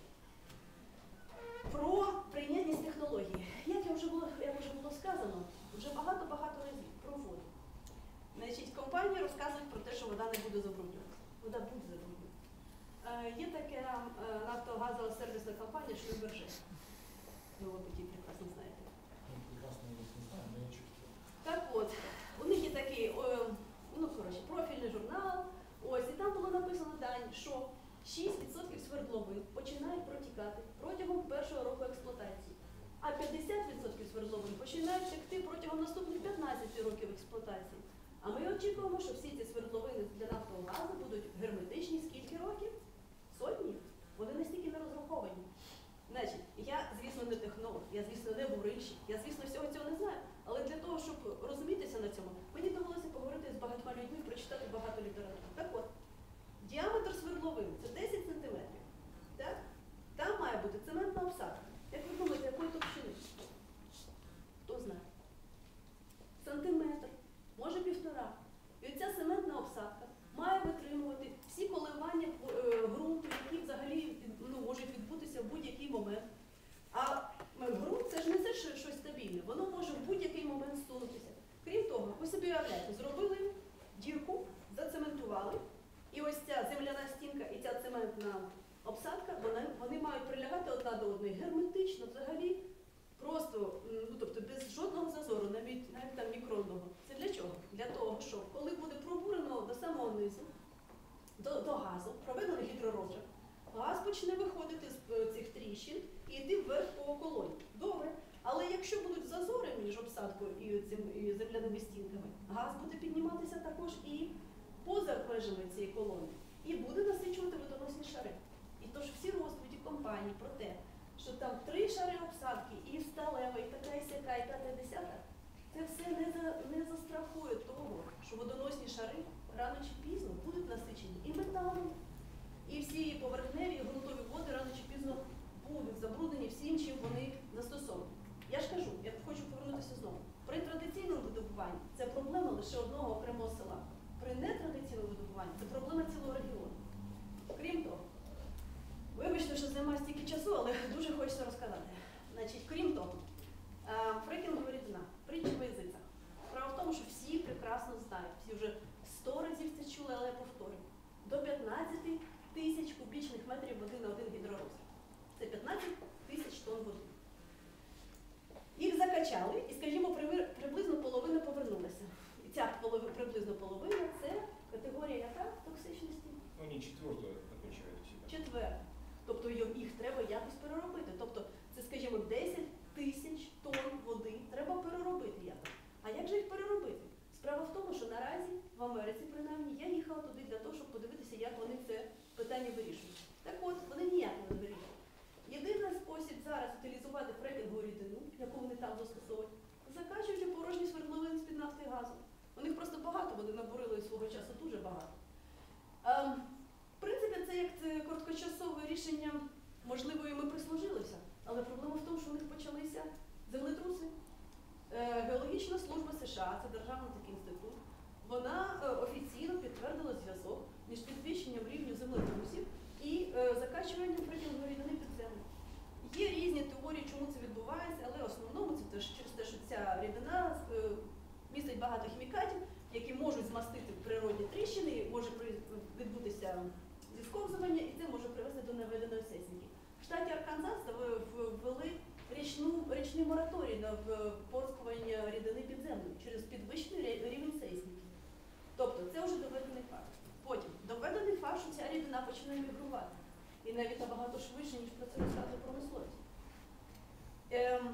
Про прийнятність технології. Як я вже було, як вже було сказано, вже багато-багато разів про воду. Значить, компанії розказують про те, що вода не буде забруднюватися. Вода буде забруднюватися. Е, є така е, нафтогазова сервісна компанія Шлюмберже. Ви, мабуть, її прекрасно знаєте. Прекрасно їх не знаю, але я чую. Так от, у них є такий, о, ну, коротше, профільний журнал, ось, і там було написано дані, що шість відсотків свердловин починають протікати протягом першого року експлуатації, а п'ятдесят відсотків свердловин починають текти протягом наступних п'ятнадцяти років експлуатації. А ми очікуємо, що всі ці свердловини для нафтового газу будуть герметичні скільки років? Сотні? Вони настільки не розраховані. Значить, я, звісно, не технолог, я, звісно, не бурильщик, я, звісно, всього цього не знаю, але для того, щоб розумітися на цьому, мені довелося поговорити з багатьма людьми і прочитати багато літератури. Так от, діаметр свердловин – це десять сантиметрів. Так? Там має бути цементна обсадка. Як ви думаєте, якої товщини? Хто знає? Сантиметр, може півтора. І оця цементна обсадка має витримувати всі коливання е, ґрунту, які взагалі ну, можуть відбутися в будь-який момент. А ґрунт – це ж не це щось стабільне, воно може в будь-який момент стулитися. Крім того, ви собі уявляєте, зробили дірку, зацементували, і ось ця земляна стінка і ця цементна обсадка, вони, вони мають прилягати одна до одної герметично, взагалі, просто, ну, тобто без жодного зазору, навіть, навіть там мікронного. Це для чого? Для того, що коли буде пробурено до самого низу, до, до газу, проведено гідророзрив, газ почне виходити з цих тріщин і йти вверх по колоні. Добре. Але якщо будуть зазори між обсадкою і, цим, і земляними стінками, газ буде підніматися також і поза межами цієї колони. І буде насичувати водоносні шари. І тож всі розповіді компаній про те, що там три шари обсадки, і сталева, і така, і сяка, і п'ята, і десята, це все не, за, не застрахує того, що водоносні шари рано чи пізно будуть насичені і металом, і всі поверхневі, і ґрунтові води рано чи пізно будуть забруднені всім, чим вони застосовані. Я ж кажу, я хочу повернутися знову. При традиційному видобуванні це проблема лише одного окремого села. При нетрадиційному видобуванні це проблема цілого регіону. Крім того, вибачте, що займаю стільки часу, але дуже хочеться розказати. Значить, крім того, фрекінгова рідина, притча в язицях. Справа в тому, що всі прекрасно знають, всі вже сто разів це чули, але я повторюю. До п'ятнадцяти тисяч кубічних метрів води на один гідророзрив. Це п'ятнадцять тисяч тонн води. Їх закачали і, скажімо, приблизно половина повернулася. І ця половина, приблизно половина – це категорія, як они четвертую отмечают у себя. Четвер. Тобто йо- їх треба якось переробити. Тобто це, скажімо, десять тисяч тонн води треба переробити якось. А як же їх переробити? Справа в тому, що наразі в Америці, принаймні, я їхала туди для того, щоб подивитися, як вони це питання вирішують. Так от, вони ніяк не вирішують. Єдиний спосіб зараз утилізувати фрекінгову рідину, яку вони там застосовують, закачуючи порожні свердловини з-під нафти і газу. У них просто багато, вони набурили свого часу дуже багато. Ем, в принципі, це як це короткочасове рішення, можливо, і ми прислужилися, але проблема в тому, що у них почалися землетруси. Е, Геологічна служба США, це державний такий інститут, вона е, офіційно підтвердила зв'язок між підвищенням рівню землетрусів і е, закачуванням фрекінгової рідини під землю. Є різні теорії, чому це відбувається, але в основному це теж через те, що ця рідина е, містить багато хімікатів, які можуть змастити природні тріщини, може при- відбутися зісковзування, і це може привести до наведеної сейсміки. В штаті Арканзас в- в- ввели річну, річний мораторій на впорскування рідини під землю через підвищений рі- рівень сейсміки. Тобто це вже доведений факт. Потім доведений факт, що ця рідина починає мігрувати. І навіть набагато швидше, ніж про це розказує промисловець. Ем,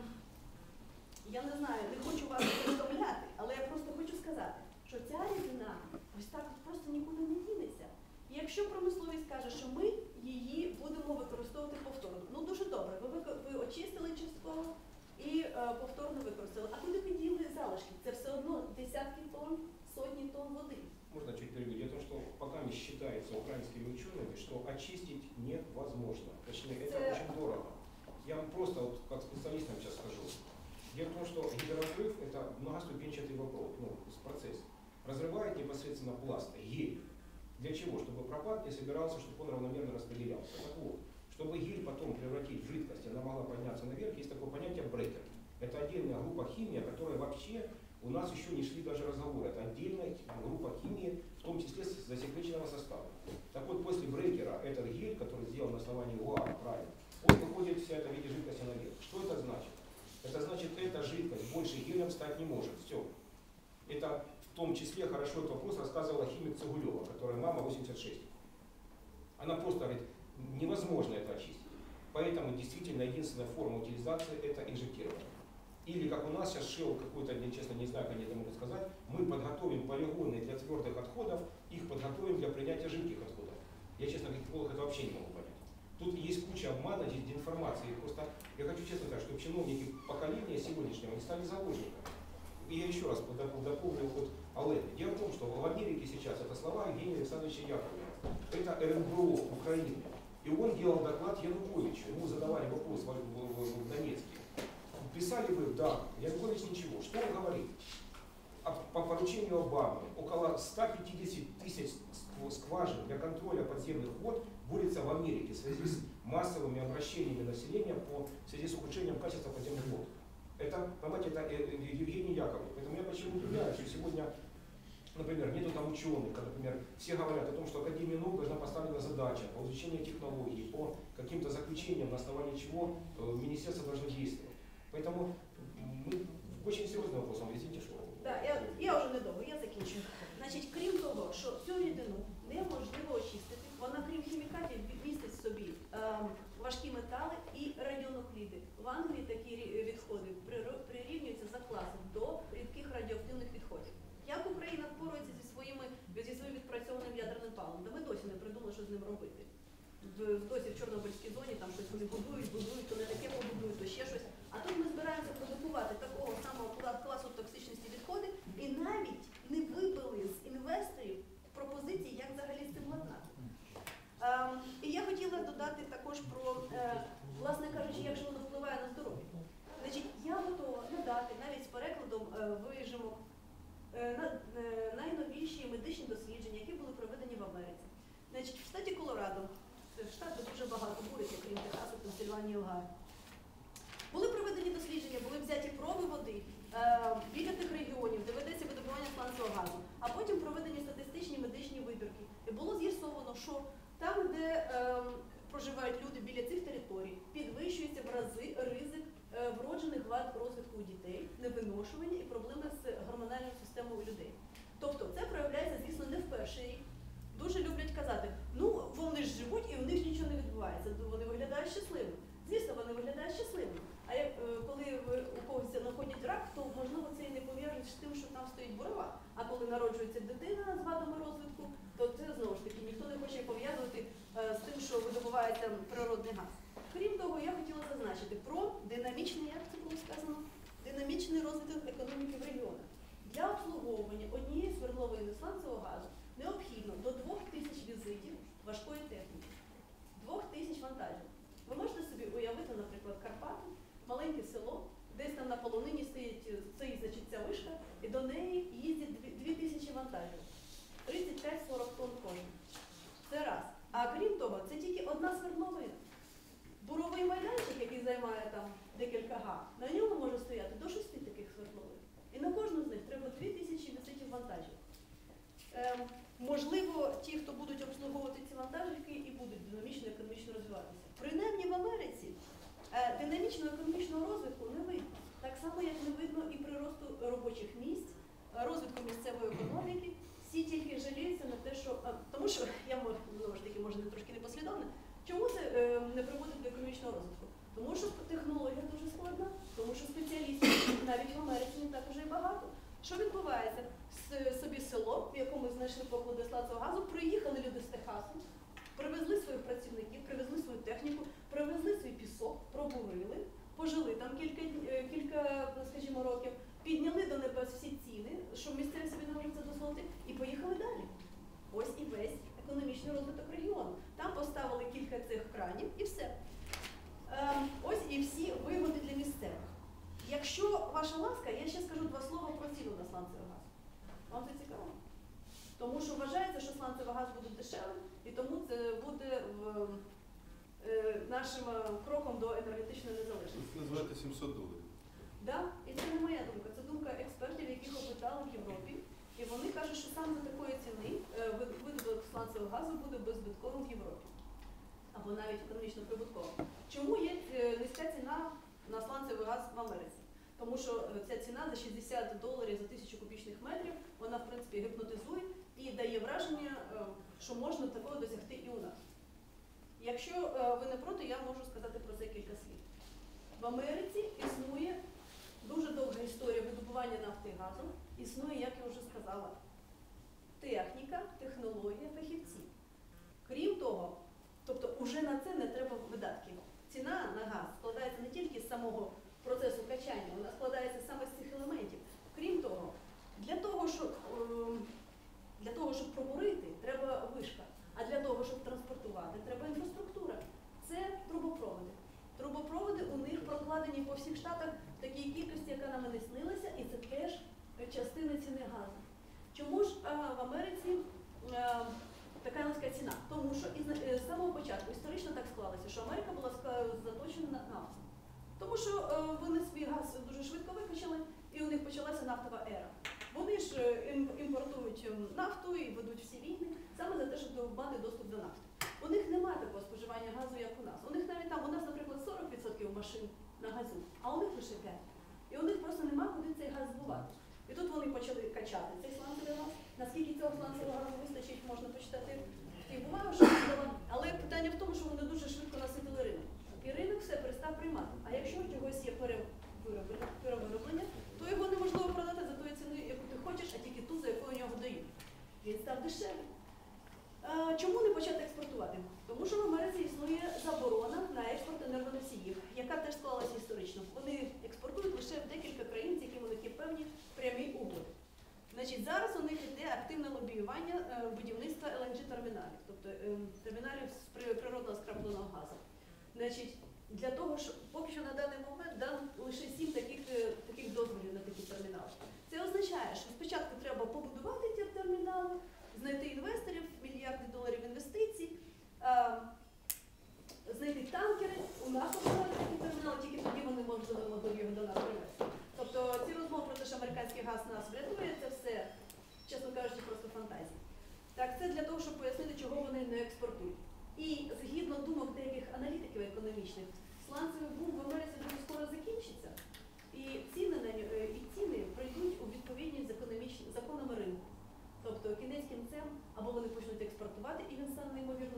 я не знаю, не хочу вас повідомляти, але я просто хочу сказати, що ця рідина ось так от просто нікуди не дінеться. І якщо промисловець каже, що ми її будемо використовувати повторно, ну дуже добре, ви, вик- ви очистили частково і е, повторно використали. А куди ви діли залишки? Це все одно десятки тонн, сотні тонн води. Можно чуть перебью? Дело в том, что пока не считается украинскими учеными, что очистить невозможно. Точнее, это Це- очень дорого. Я вам просто вот как специалистам сейчас скажу. Дело в том, что гидроразрыв – это многоступенчатый вопрос, ну, процесс. Разрывает непосредственно пласт, гель. Для чего? Чтобы пропад не собирался, чтобы он равномерно распределялся. Так вот, чтобы гель потом превратить в жидкость, она могла подняться наверх, есть такое понятие брекер. Это отдельная группа химии, которая вообще у нас еще не шли даже разговоры. Это отдельная группа химии, в том числе с засекреченного состава. Так вот, после брекера этот гель, который сделан на основании УАР, правильно, он выходит вся эта в виде жидкости наверх. Что это значит? Это значит, эта жидкость больше гелем стать не может. Все. Это в том числе хорошо этот вопрос рассказывала химик Цегулева, которая мама восемьдесят шесть. Она просто говорит, невозможно это очистить. Поэтому действительно единственная форма утилизации – это инжектирование. Или как у нас сейчас шел какой-то, я честно не знаю, как они это могут сказать, мы подготовим полигоны для твердых отходов, их подготовим для принятия жидких отходов. Я, честно, как эколог, это вообще не могу понять. Тут есть куча обмана, здесь деинформации. Просто я хочу честно сказать, что чиновники поколения сегодняшнего не стали заложниками. И я еще раз доп- дополню вот Олены. Дело в том, что в Америке сейчас, это слова Евгения Александровича Яковлева, это эр эн бэ о Украины. И он делал доклад Януковичу, ему задавали вопрос в, в- в- в Донецке. Писали вы, да, Янукович ничего. Что он говорит? А по поручению Обамы около ста пятидесяти тысяч скважин для контроля подземных вод борется в Америке в связи с массовыми обращениями населения по, в связи с ухудшением качества подземных вод. Это, понимаете, это Евгений Яковлев. Поэтому я почему удивляюсь, что сегодня, например, нету там ученых, как, например, все говорят о том, что Академия наук должна поставлена задача по изучению технологий, по каким-то заключениям, на основании чего э, министерство должно действовать. Поэтому мы очень серьезным вопросом, извините, что... Так, я, я вже недовго, я закінчую. Значить, крім того, що цю рідину неможливо очистити, вона крім хімікатів містить в собі ем, важкі метали і радіонукліди. В Англії такі рі- відходи приро- прирівнюються за класом до рідких радіоактивних відходів. Як Україна впорається зі своїми зі своїм відпрацьованим ядерним паливом? Та ми досі не придумали, що з ним робити. В- Досі в Чорнобильській зоні там щось вони будують, будують, то не таке побудують, то ще щось. А тут ми збираємося продукувати такого самого кла- класу токсичності відходи і навіть не вибили з інвесторів пропозиції, як взагалі з цим ладнати. Ем, і я хотіла додати також про, е, власне кажучи, як же воно впливає на здоров'я. Значить, я готова надати навіть з перекладом е, вижимок е, на, е, найновіші медичні дослідження, які були проведені в Америці. Значить, в штаті Колорадо, це штат, де дуже багато буриться, крім Техасу, Пенсильванії, Огайо. Були проведені дослідження, були взяті проби води е, біля тих регіонів, де ведеться видобування сланцевого газу, а потім проведені статистичні медичні вибірки. І було з'ясовано, що там, де е, проживають люди біля цих територій, підвищується в рази ризик е, вроджених вад розвитку у дітей, невиношування і проблеми з гормональною системою у людей. Тобто це проявляється, звісно, не в перший рік. Дуже люблять казати, ну ви у когось знаходять рак, то можливо це і не пов'яжуть з тим, що там стоїть бурова. А коли народжується дитина з вадами розвитку, то це знову ж таки ніхто не хоче пов'язувати е, з тим, що видобувається природний газ. Крім того, я хотіла зазначити про динамічний, як це було сказано, динамічний розвиток економіки в регіонах. Для обслуговування однієї свердлової несланцевого газу необхідно до двох тисяч візитів важкої техніки, двох тисяч вантажів. Ви можете собі уявити, наприклад, Карпати, маленьке село, десь там на полонині стоїть, стоїть значить, ця вишка, і до неї їздять дві тисячі вантажів. тридцять п'ять сорок тонн кожен. Це раз. А крім того, це тільки одна свердловина. Буровий майданчик, який займає там декілька га, на ньому може стояти до шести таких свердловин. І на кожну з них треба дві тисячі візитів вантажів. Ем, можливо, ті, хто будуть обслуговувати ці вантажівки, і будуть динамічно економічно розвиватися. Принаймні в Америці е, динамічного економічного розвитку не видно. Так само, як не видно і приросту робочих місць, розвитку місцевої економіки. Всі тільки жаліються на те, що... А, тому що, я знову ж таки, може, не трошки непослідовна, чому це е, не приводить до економічного розвитку? Тому що технологія дуже складна, тому що спеціалістів навіть в Америці не так уже і багато. Що відбувається? С, собі село, в якому знайшли поклади сланцевого газу, приїхали люди з Техасу, привезли своїх працівників, привезли свою техніку, привезли свій пісок, пробурили, пожили там кілька, кілька, скажімо, років, підняли до небес всі ціни, що місцеві собі не можуть це дозволити, і поїхали далі. Ось і весь економічний розвиток регіону. Там поставили кілька цих кранів і все. Ем, ось і всі вигоди для місцевих. Якщо ваша ласка, я ще скажу два слова про ціну на сланцевий газ. Вам це цікаво? Тому що вважається, що сланцевий газ буде дешевим, і тому це буде в, е, нашим кроком до енергетичної незалежності. Це називається сімсот доларів. Да? І це не моя думка, це думка експертів, яких опитали в Європі. І вони кажуть, що саме за такої ціни е, видобуток сланцевого газу буде беззбитковим в Європі. Або навіть економічно прибутковим. Чому є е, низька ціна на сланцевий газ в Америці? Тому що ця ціна за шістдесят доларів за тисячу кубічних метрів, вона, в принципі, гіпнотизує і дає враження, що можна такого досягти і у нас. Якщо ви не проти, я можу сказати про це кілька слів. В Америці існує дуже довга історія видобування нафти і газу, існує, як я вже сказала, техніка, технологія, фахівці. Крім того, тобто уже на це не треба видатків. Ціна на газ складається не тільки з самого процесу качання, вона складається саме з цих елементів. Крім того, для того, щоб, для того, щоб пробурити, треба вишка, а для того, щоб транспортувати, треба інфраструктура. Це трубопроводи. Трубопроводи у них прокладені по всіх штатах в такій кількості, яка нам і не снилася, і це теж частина ціни газу. Чому ж а, в Америці а, така низька ціна? Тому що із, з самого початку історично так склалося, що Америка була заточена на нафту. Тому що е, вони свій газ дуже швидко викачали, і у них почалася нафтова ера. Вони ж е, імпортують нафту і ведуть всі війни саме за те, щоб мати доступ до нафти. У них немає такого споживання газу, як у нас. У них навіть там, у нас, наприклад, сорок відсотків машин на газу, а у них лише п'ять відсотків. І у них просто немає куди цей газ збувати. І тут вони почали качати цей сланцевий газ. Наскільки цього сланцевого газу вистачить, можна почитати і бумагу, що сказала. Але питання в тому, що вони дуже швидко наситили ринок. І ринок все перестав приймати. А якщо в чогось є перевироблення, то його неможливо продати за тою ціною, яку ти хочеш, а тільки ту, за яку у нього дають. Він став дешевий. А, чому не почати експортувати? Тому що в Америці існує заборона на експорт енергоносіїв, яка теж склалася історично. Вони експортують лише в декілька країн, з якими у них є певні прямі угоди. Значить, зараз у них йде активне лобіювання е, будівництва ел ен джі-терміналів, тобто е, терміналів з природного скрапленого газу. Значить, для того, що поки що на даний момент дано лише сім таких, таких дозволів на такі термінали. Це означає, що спочатку треба побудувати ці термінали, знайти інвесторів, мільярди доларів інвестицій, а, знайти танкери, у нас побудувати такі термінали, тільки тоді вони можуть його до нас привезти. Тобто ці розмови про те, що американський газ нас врятує, це все, чесно кажучи, просто фантазія. Так, це для того, щоб пояснити, чого вони не експортують. І згідно думок деяких аналітиків економічних, сланцевий бум в Америці дуже скоро закінчиться, і ціни на нього, і ціни прийдуть у відповідність з економічними законами ринку. Тобто кінець кінцем або вони почнуть експортувати, і він стане неймовірно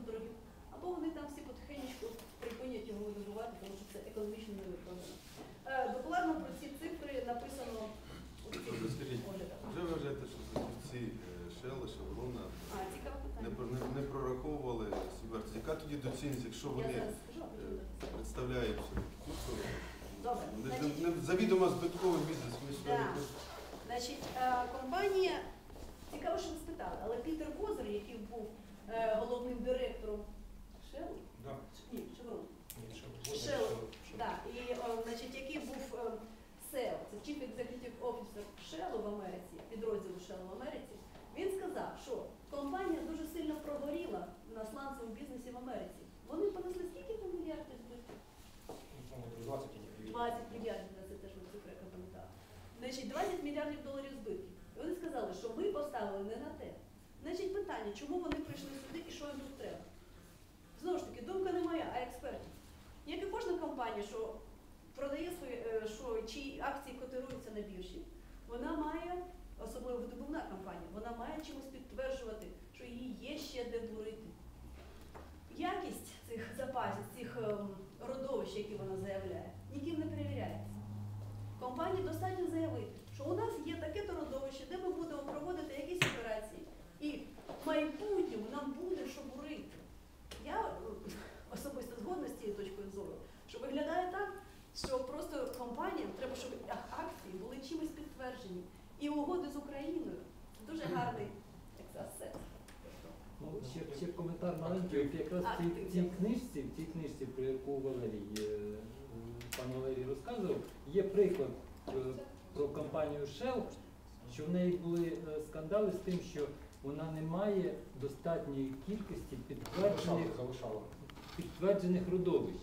яка тоді доцільність, якщо Я вони зараз скажу, а е, потім додам. представляють ну, то, Добре. не- Значить, не- не завідомо збитковий бізнес. Ми сюди Да. не- Значить, е, компанія, цікаво, що ви спитали, але Пітер Козир, який був е, головним директором Shell, Да. ні, Chevron, Нет, что- Shell, вот это да, і, о, значить, який був е, сі і о, це Chief Executive Officer Shell в Америці, підрозділу Shell в Америці, він сказав, що компанія дуже сильно прогоріла на сланцевому бізнесі в Америці. Вони понесли скільки там мільярдів збитків? не помню, это двадцать или девять. двадцять мільярдів, це теж ми цифри пам'ятали. Значить, двадцять мільярдів доларів збитків. І вони сказали, що ми поставили не на те. Значить, питання, чому вони прийшли сюди і що їм тут треба? Знову ж таки, думка не моя, а експертів. Як і кожна компанія, що продає свої, е, що чиї акції котируються на біржі, вона має, особливо видобувна компанія, вона має чимось підтверджувати, що її є ще де бурити. Якість цих запасів, цих ем, родовищ, які вона заявляє, ніким не перевіряється. Компанії достатньо заявити, що у нас є таке-то родовище, де ми будемо проводити якісь операції, і в майбутньому нам буде що бурити. Я е, особисто згодна з цією точкою зору, що виглядає так, що просто компаніям треба, щоб акції були чимось підтверджені. І угоди з Україною це дуже гарний асет. Ну, ще, ще коментар маленький. От якраз А, в цій, ти цій взяв. книжці, в цій книжці, про яку Валерій, е, пан Валерій розказував, є приклад е, про компанію Shell, що в неї були е, скандали з тим, що вона не має достатньої кількості підтверджених, Завышало, завышало. підтверджених родовищ.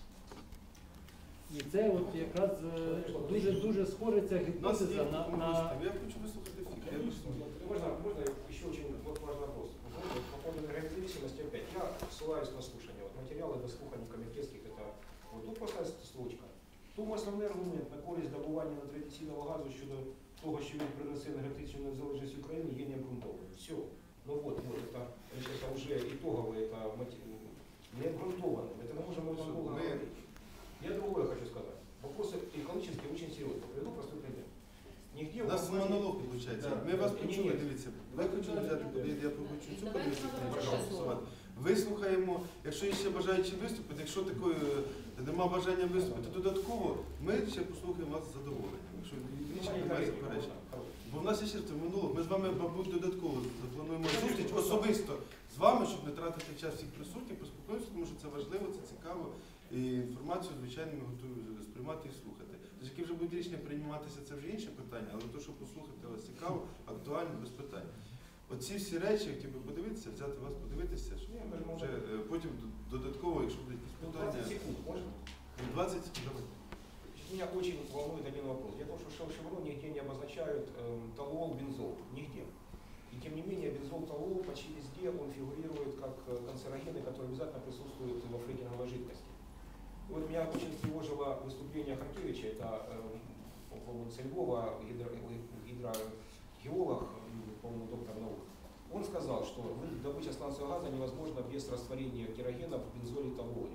І це от якраз е, дуже дуже схоже ця У нас є гіпотеза на, на виступ. Я хочу вислухати всіх. Я вислухаю. Можно, можно еще очень вот важный вопрос. Вы знаете, по поводу энергозависимости опять. Я ссылаюсь на слушание. Вот материалы до слуханий комітетських, это вот тут просто строчка. Тому основний аргумент на користь добування нетрадиційного газу щодо того, що він принесе енергетичну незалежність України, є необґрунтованим. Все. Ну вот, вот, это, это уже итоговое, это необґрунтованным. Это мы можем очень долго Мы- говорить. Я другое хочу сказать. Вопросы экологические очень серьезные. Приведу простой пример. Нигде У в нас компании- монолог виходить. Да. Ми вас Ні, почули, ні. дивіться. Я хочу взяти, я хочу цю Давайте комісію надо проголосувати. Вислухаємо, якщо є ще бажаючі виступити, якщо такої е, нема бажання виступити додатково, ми ще послухаємо вас з задоволенням. Якщо більше немає заперечень. Бо в нас є ще монолог. Ми з вами, мабуть, додатково заплануємо зустріч особисто з вами, щоб не тратити час всіх присутніх, поспілкуємося, тому що це важливо, це цікаво. І інформацію, звичайно, ми готові сприймати і слухати. Тож, які вже будуть рішення прийматися, це вже інше питання, але то, що послухати вас цікаво, актуально, без питань. Оці всі речі, я хотів би подивитися, взяти вас подивитися, щоб Ні, ми ж вже можемо. е, потім додатково, якщо будуть якісь Ну, питання. двадцать секунд, можно? двадцять давай. Меня очень волнует один вопрос. Дело в том, что Shell Chevron нигде не обозначают эм, толуол, бензол. Нигде. И тем не менее, бензол, толуол почти везде он фигурирует как э, канцерогены, которые обязательно присутствуют во фрекинговой жидкости. И вот меня очень тревожило выступление Харкевича, это, эм, по-моему, со Львова, гидро- гидрогеолог, по-моему, доктор наук. Он сказал, что добыча сланцевого газа невозможна без растворения керогена в бензоле и толуоле.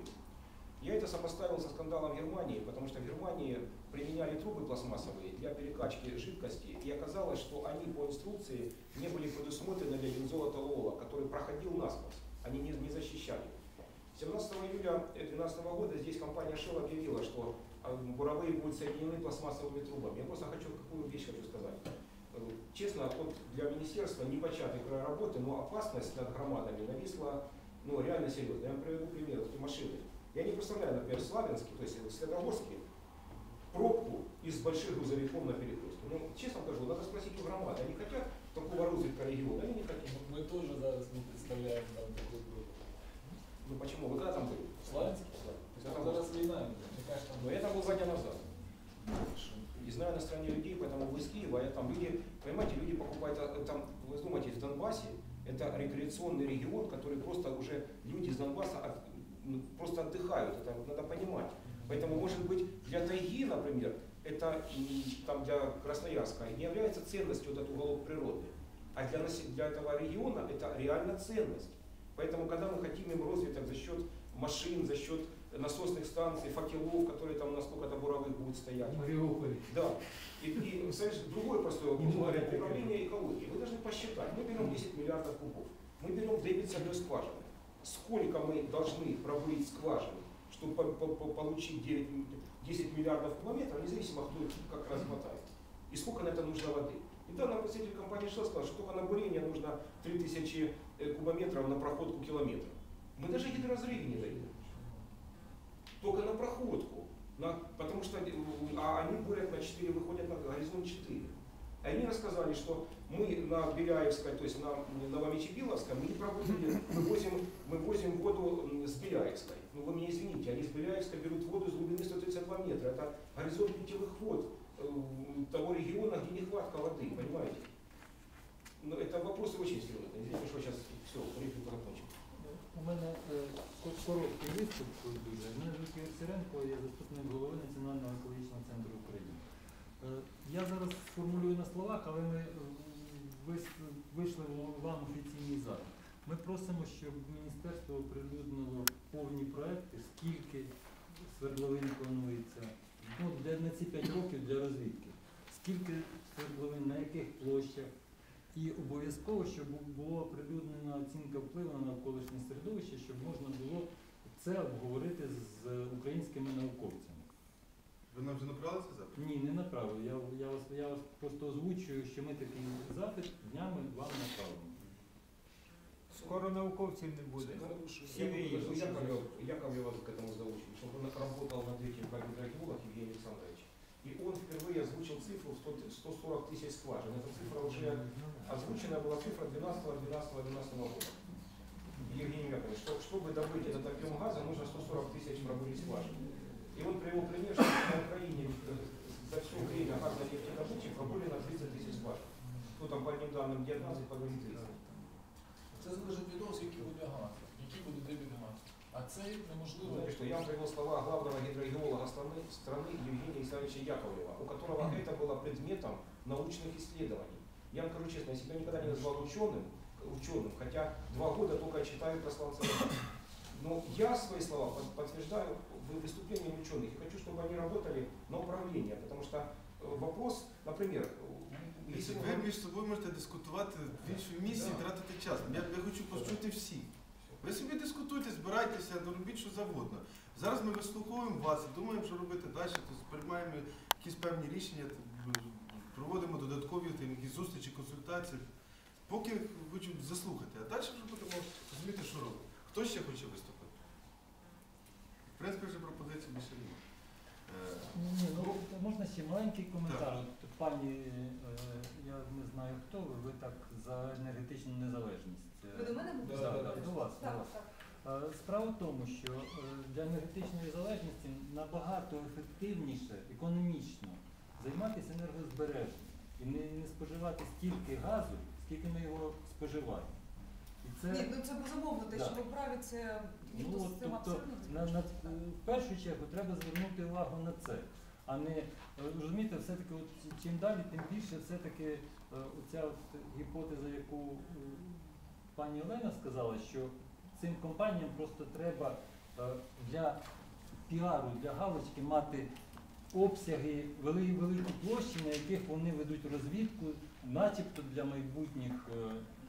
Я это сопоставил со скандалом в Германии, потому что в Германии применяли трубы пластмассовые для перекачки жидкости, и оказалось, что они по инструкции не были предусмотрены для бензола толуола, который проходил насквозь, они не, не защищали. семнадцатого июля две тысячи двенадцатого года здесь компания Shell объявила, что а, буровые будут соединены пластмассовыми трубами. Я просто хочу, какую вещь хочу сказать. Э, Честно, вот для министерства непочатый край работы, но опасность над громадами нависла ну, реально серьезно. Я вам приведу пример, эти машины. Я не представляю, например, Славянский, то есть Светогорский, пробку из больших грузовиков на перекрестке. Ну, честно скажу, надо спросить у громады, они хотят такого развитка региона? Они не хотят. Мы тоже зараз не представляем там такую группу. Ну почему? Вы когда там были? Славянский? Это Там зараз война, мне кажется, там... Но я там был два дня назад. И знаю на стороне людей, поэтому вы из Киева, я там люди, понимаете, люди покупают, а, там, вы думаете, в Донбассе это рекреационный регион, который просто уже люди из Донбасса от, ну, просто отдыхают, это надо понимать. Поэтому, может быть, для тайги, например, это и, там для Красноярска не является ценностью вот этот уголок природы, а для, для этого региона это реально ценность. Поэтому, когда мы хотим им развиток за счет машин, за счет насосных станций, факелов, которые там на сколько-то буровых будут стоять. Мариуполь. Да. И, и знаешь, другой простой вопрос. Не говорите. Управление экологией. Вы должны посчитать. Мы берем десять миллиардов кубов. Мы берем дебит с одной скважины. сколько мы должны пробурить скважины, чтобы по- по- получить девять, десять миллиардов кубометров, независимо, кто их как раз хватает. И сколько на это нужно воды. Недавно представитель компании Shell сказал, что только на бурение нужно три тысячи кубометров на проходку километра. Мы даже гидроразрыве не даем. Только на проходку. На, потому что а они бурят на четыре, выходят на горизонт четыре. И они рассказали, что мы на Беляевской, то есть на Новомичебиловской, мы не проводили, мы возим, мы возим воду с Беляевской. Ну вы меня извините, они с Беляевской берут воду с глубины сто тридцать два метра. Это горизонт питьевых вод того региона, где нехватка воды, понимаете? Но это вопросы очень серьезные. Извините, що зараз все, репліку закончим. У мене е, ко- короткий виступ дуже. Мене звуть Ігор Сиренко, я заступник голови Національного екологічного центру України. Е, Я зараз сформулюю на словах, але ми е, вис- вийшли вам офіційний запит. Ми просимо, щоб міністерство оприлюднило повні проекти, скільки свердловин планується, ну, для, на ці п'ять років для розвідки, скільки свердловин, на яких площах. І обов'язково, щоб була оприлюднена оцінка впливу на навколишнє середовище, щоб можна було це обговорити з українськими науковцями. Ви нам вже направили цей запит? Ні, не направив. Я, я, вас, я вас просто озвучую, що ми такий запит днями вам направимо. Скоро науковців не буде. Всі Я, виїдуть. я, я, я ко мне вас к этому заучил, чтобы он работал над этим как гидрогеолог Евгений Александрович. И он впервые озвучил цифру в сто сорок тысяч скважин. Эта цифра уже озвучена была, цифра двенадцатого двенадцатого двенадцатого года. Евгений Яковлевич, что, чтобы добыть этот объем газа, нужно сто сорок тысяч пробурить скважин. И он привел пример, что на Украине за все время газонефтедобычи пробурено тридцать тысяч скважин. Ну там по одним данным девятнадцать, по другим тридцать. Це залежить від того, скільки буде газ, який буде дебіт газу. А це неможливо. Знаете что, я вам привел слова главного гидрогеолога страны, страны Евгения Александровича Яковлева, у которого это было предметом научных исследований. Я вам скажу честно, я себя никогда не назвал ученым, ученым, хотя два года только читаю про слонца. Но я свои слова подтверждаю выступлением ученых и хочу, чтобы они работали на управление, потому что вопрос, например, Якщо ви між собою можете дискутувати в іншому місці і тратити час. Я, я хочу почути всіх. Ви собі дискутуйте, збирайтеся, робіть що завгодно. Зараз ми вислуховуємо вас і думаємо, що робити далі, тобто приймаємо якісь певні рішення, проводимо додаткові там, якісь зустрічі, консультації. Поки хочемо заслухати, а далі вже будемо розуміти, що робити. Хто ще хоче виступити? В принципі, вже пропозиції більше немає. Ні, ні, ну, можна ще маленький коментар. От, пані, е, я не знаю хто ви, ви так за енергетичну незалежність. Ви до мене будете? Так, так, до вас, до Так, вас. так. Е, Справа в тому, що е, для енергетичної залежності набагато ефективніше, економічно займатися енергозбереженням і не, не споживати стільки газу, скільки ми його споживаємо. І це, Ні, ну це безумовно, те, Да. що ви праві, це ніхто ну, з от, цим тобто, абсолютно не на, на, заперечує. в першу чергу треба звернути увагу на це. А не, е, розумієте, все-таки от, чим далі, тим більше все-таки е, оця от гіпотеза, яку е, пані Олена сказала, що цим компаніям просто треба е, для піару, для галочки мати обсяги, великі, великі площі, на яких вони ведуть розвідку, начебто для майбутніх, е,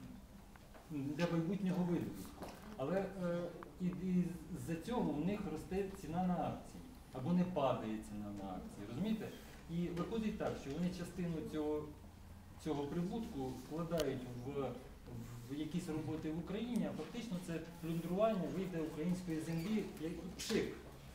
для майбутнього видобутку. Але е, і, і з-за цього в них росте ціна на акції, або не падає ціна на акції, розумієте? І виходить так, що вони частину цього, цього прибутку вкладають в, в якісь роботи в Україні, а фактично це плюндрування вийде української землі як пшик.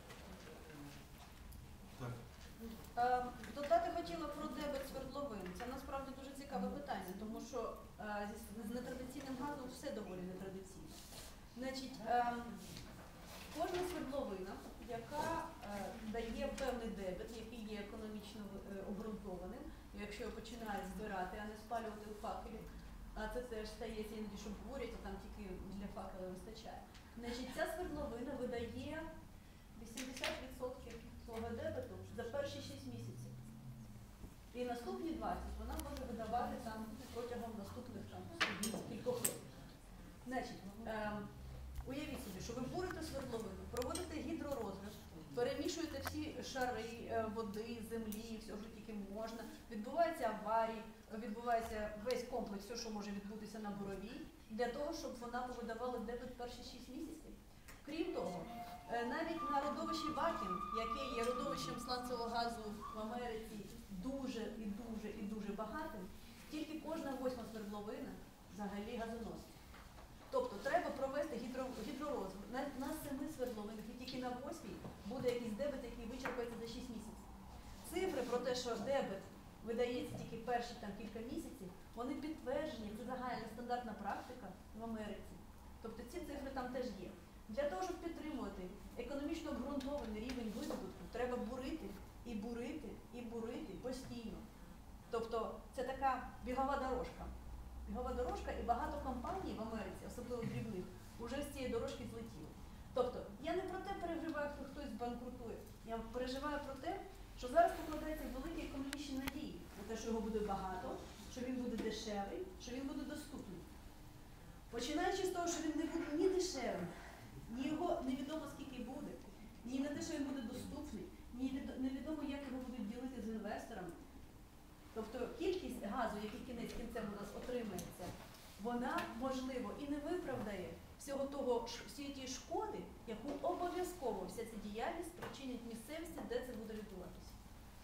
Так. Е, Додати хотіла про дебет свердловин. Це насправді дуже цікаве питання, тому що е, зі- з нетрадиційним газом все доволі нетрадиційно. Значить, е, кожна свердловина, яка е, дає певний дебет, який є економічно е, обґрунтованим, якщо його починають збирати, а не спалювати у факелі, а це теж стається іноді, що бурять, а там тільки для факела вистачає. Значить, ця свердловина видає вісімдесят відсотків свого дебету за перші шість місяців. І наступні двадцять вона може видавати там протягом наступних там, кількох років. Значить, ем, уявіть собі, що ви бурите свердловину, проводите гідророзрив, перемішуєте всі шари е, води, землі, всього, що тільки можна, відбуваються аварії, відбувається весь комплекс, все, що може відбутися на буровій, для того, щоб вона повидавала дебет перші шість місяців. Крім того, е, навіть на родовищі Бакін, яке є родовищем сланцевого газу в Америці дуже і дуже і дуже багатим, тільки кожна восьма свердловина взагалі газоносна. Тобто треба провести гідро, гідророзвиток. На, на семи свердловинах і тільки на восьмій буде якийсь дебет, який вичерпається за шість місяців. Цифри про те, що дебет видається тільки перші там, кілька місяців, вони підтверджені, це загальна стандартна практика в Америці. Тобто ці цифри там теж є. Для того, щоб підтримувати економічно обґрунтований рівень видобутку, треба бурити і бурити і бурити постійно. Тобто це така бігова дорожка. Бігова дорожка і багато компаній в Америці, особливо дрібних, вже з цієї дорожки злетіли. Тобто я не про те переживаю, що хтось банкрутує. Я переживаю про те, що зараз покладаються великі економічні надії на те, що його буде багато, що він буде дешевий, що він буде доступний. Починаючи з того, що він не буде ні дешевим, ні його невідомо скільки буде, ні на те, що він буде доступний, ні невідомо, як його будуть ділити з інвесторами. Тобто кількість газу, який кінець кінцем у нас отримається, вона, можливо, і не виправдає всього того, всієї тієї шкоди, яку обов'язково вся ця діяльність причинить місцевості, де це буде відбуватися.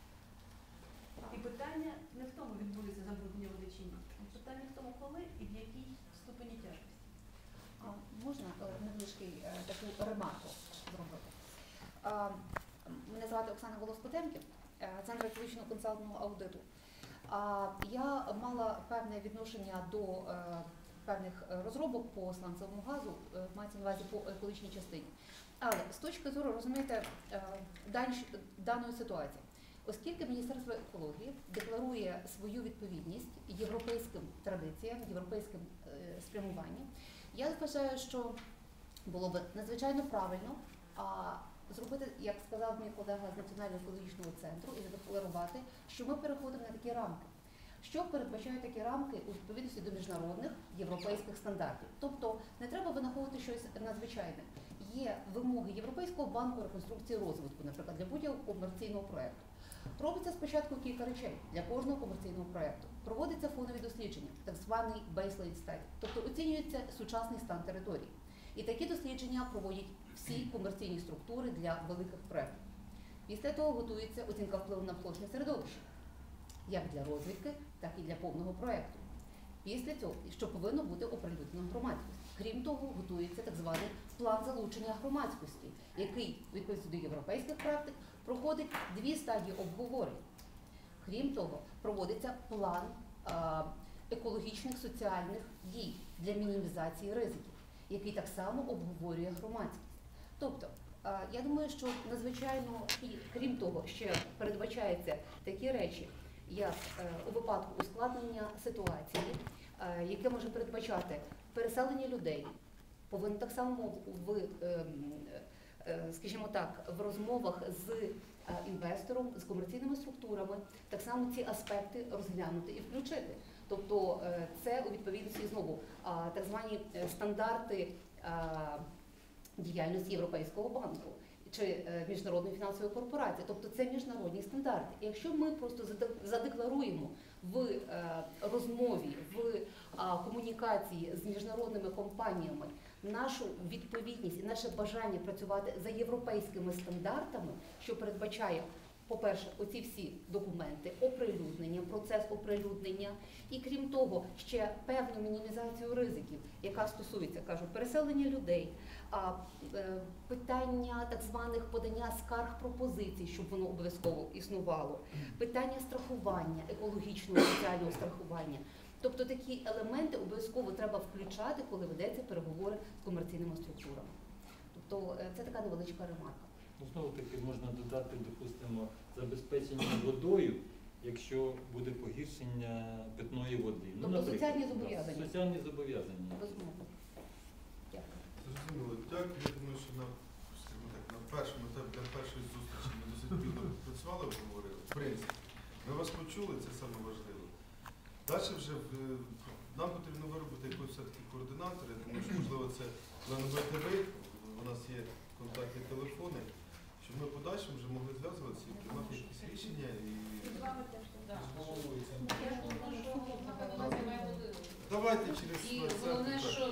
І питання не в тому, відбудеться забруднення води чи ні. Питання в тому, коли і в якій ступені тяжкості. А, можна е, невеличкий е, таку ремарку зробити? А, мене звати Оксана Голос-Потемків, е, Центр екологічного консалтингового аудиту. А, я мала певне відношення до е, певних розробок по сланцевому газу, е, мається на увазі по екологічній частині. Але з точки зору, розумієте, е, дан- даної ситуації, оскільки Міністерство екології декларує свою відповідність європейським традиціям, європейським е, спрямуванням, я вважаю, що було б надзвичайно правильно а, зробити, як сказав мій колега з Національного екологічного центру, і задекларувати, що ми переходимо на такі рамки. Що передбачають такі рамки у відповідності до міжнародних європейських стандартів? Тобто не треба винаходити щось надзвичайне. Є вимоги Європейського банку реконструкції і розвитку, наприклад, для будь-якого комерційного проєкту. Робиться спочатку кілька речей для кожного комерційного проєкту. Проводиться фонові дослідження, так званий baseline study, тобто оцінюється сучасний стан території. І такі дослідження проводять всі комерційні структури для великих проєктів. Після того готується оцінка впливу на навколишнє середовище, як для розвідки, так і для повного проєкту. Після цього, що повинно бути оприлюднено громадськості. Крім того, готується так званий план залучення громадськості, який, відповідно до європейських практик, проходить дві стадії обговорень. Крім того, проводиться план а, екологічних соціальних дій для мінімізації ризиків, який так само обговорює громадськість. Тобто, а, я думаю, що надзвичайно, і крім того, ще передбачаються такі речі, як е, у випадку ускладнення ситуації, е, яке може передбачати переселення людей, повинно так само в, е, е, скажімо так, в розмовах з е, інвестором, з комерційними структурами, так само ці аспекти розглянути і включити. Тобто е, це у відповідності знову е, так звані стандарти е, діяльності Європейського банку чи Міжнародної фінансової корпорації. Тобто це міжнародні стандарти. І якщо ми просто задекларуємо в розмові, в комунікації з міжнародними компаніями нашу відповідність і наше бажання працювати за європейськими стандартами, що передбачає, по-перше, оці всі документи, оприлюднення, процес оприлюднення, і крім того, ще певну мінімізацію ризиків, яка стосується, кажу, переселення людей, а, е, питання так званих подання скарг пропозицій, щоб воно обов'язково існувало, питання страхування, екологічного, соціального страхування. Тобто такі елементи обов'язково треба включати, коли ведеться переговори з комерційними структурами. Тобто е, це така невеличка ремарка. Ну, знову таки можна додати, допустимо, забезпечення водою, якщо буде погіршення питної води. Тобто наприклад, соціальні да, зобов'язання. Соціальні зобов'язання. Безумовно. Дякую. Зрозуміло. Дякую. Я думаю, що на, скажімо так, на першому етапі, для першої зустрічі ми досить плідно працювали, обговорили. В принципі, ми вас почули, це саме важливо. Далі вже в, нам потрібно виробити якусь все-таки координатор. Я думаю, що можливо це на НБТВ, у нас є контактні телефони, щоб ми в подальшому вже могли зв'язуватися і приймати якісь рішення. І... З вами теж. Так. Я ж думаю, що на базі має бути. Давайте через І на це, головне, так. що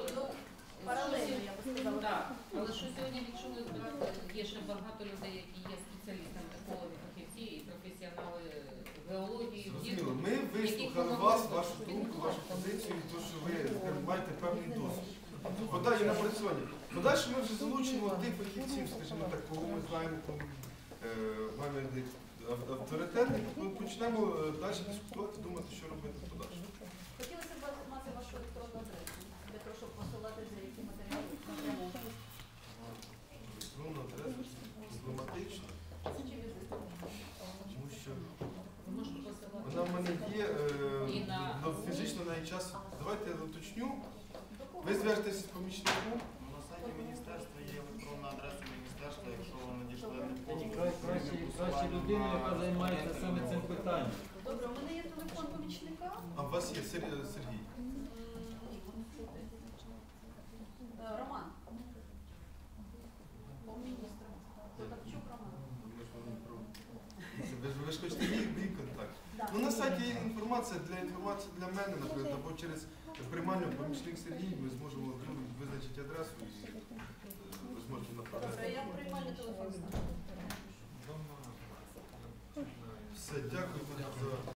якщо ми збирати, є ще багато людей, які є спеціалістами, екологи, фахівці і професіонали геології. Зрозуміло, ми вислухали вас, вашу думку, вашу позицію, і те, що ви скажімо, маєте певний досвід. Подалі напрацювання. Подальше ми вже залучимо тих фахівців, скажімо так, кого ми знаємо, кого е, маємо як ав- авторитетних, ми почнемо е, далі дискутувати, думати, що робити в подальшому. Хотілося б мати вашу електронну адресу, для того, щоб посилати за які матеріали напряму. Електронна адреса проблематична, Чи візит? тому що Ви можете посилати. вона в мене є, І е, на- но фізично на її час. Давайте я уточню. До кого? Ви зв'яжетеся з помічником. На сайті міністерства є електронна адреса міністерства, якщо ви надійшли Кра- електронну Краще, краще людина, яка займається саме цим питанням. Добре, у мене є телефон помічника. А у вас є Сер- Сергій. Е, Роман. Помміністра. Токарчук Роман. Ви ж, ви ж хочете мій, мій контакт. Да. Ну на сайті є інформація для інформації для мене, наприклад, або через приймальну помічник Сергій ми зможемо визначити адресу і е, ви зможете направляти. Добре, я приймальний телефон. Все, дякую за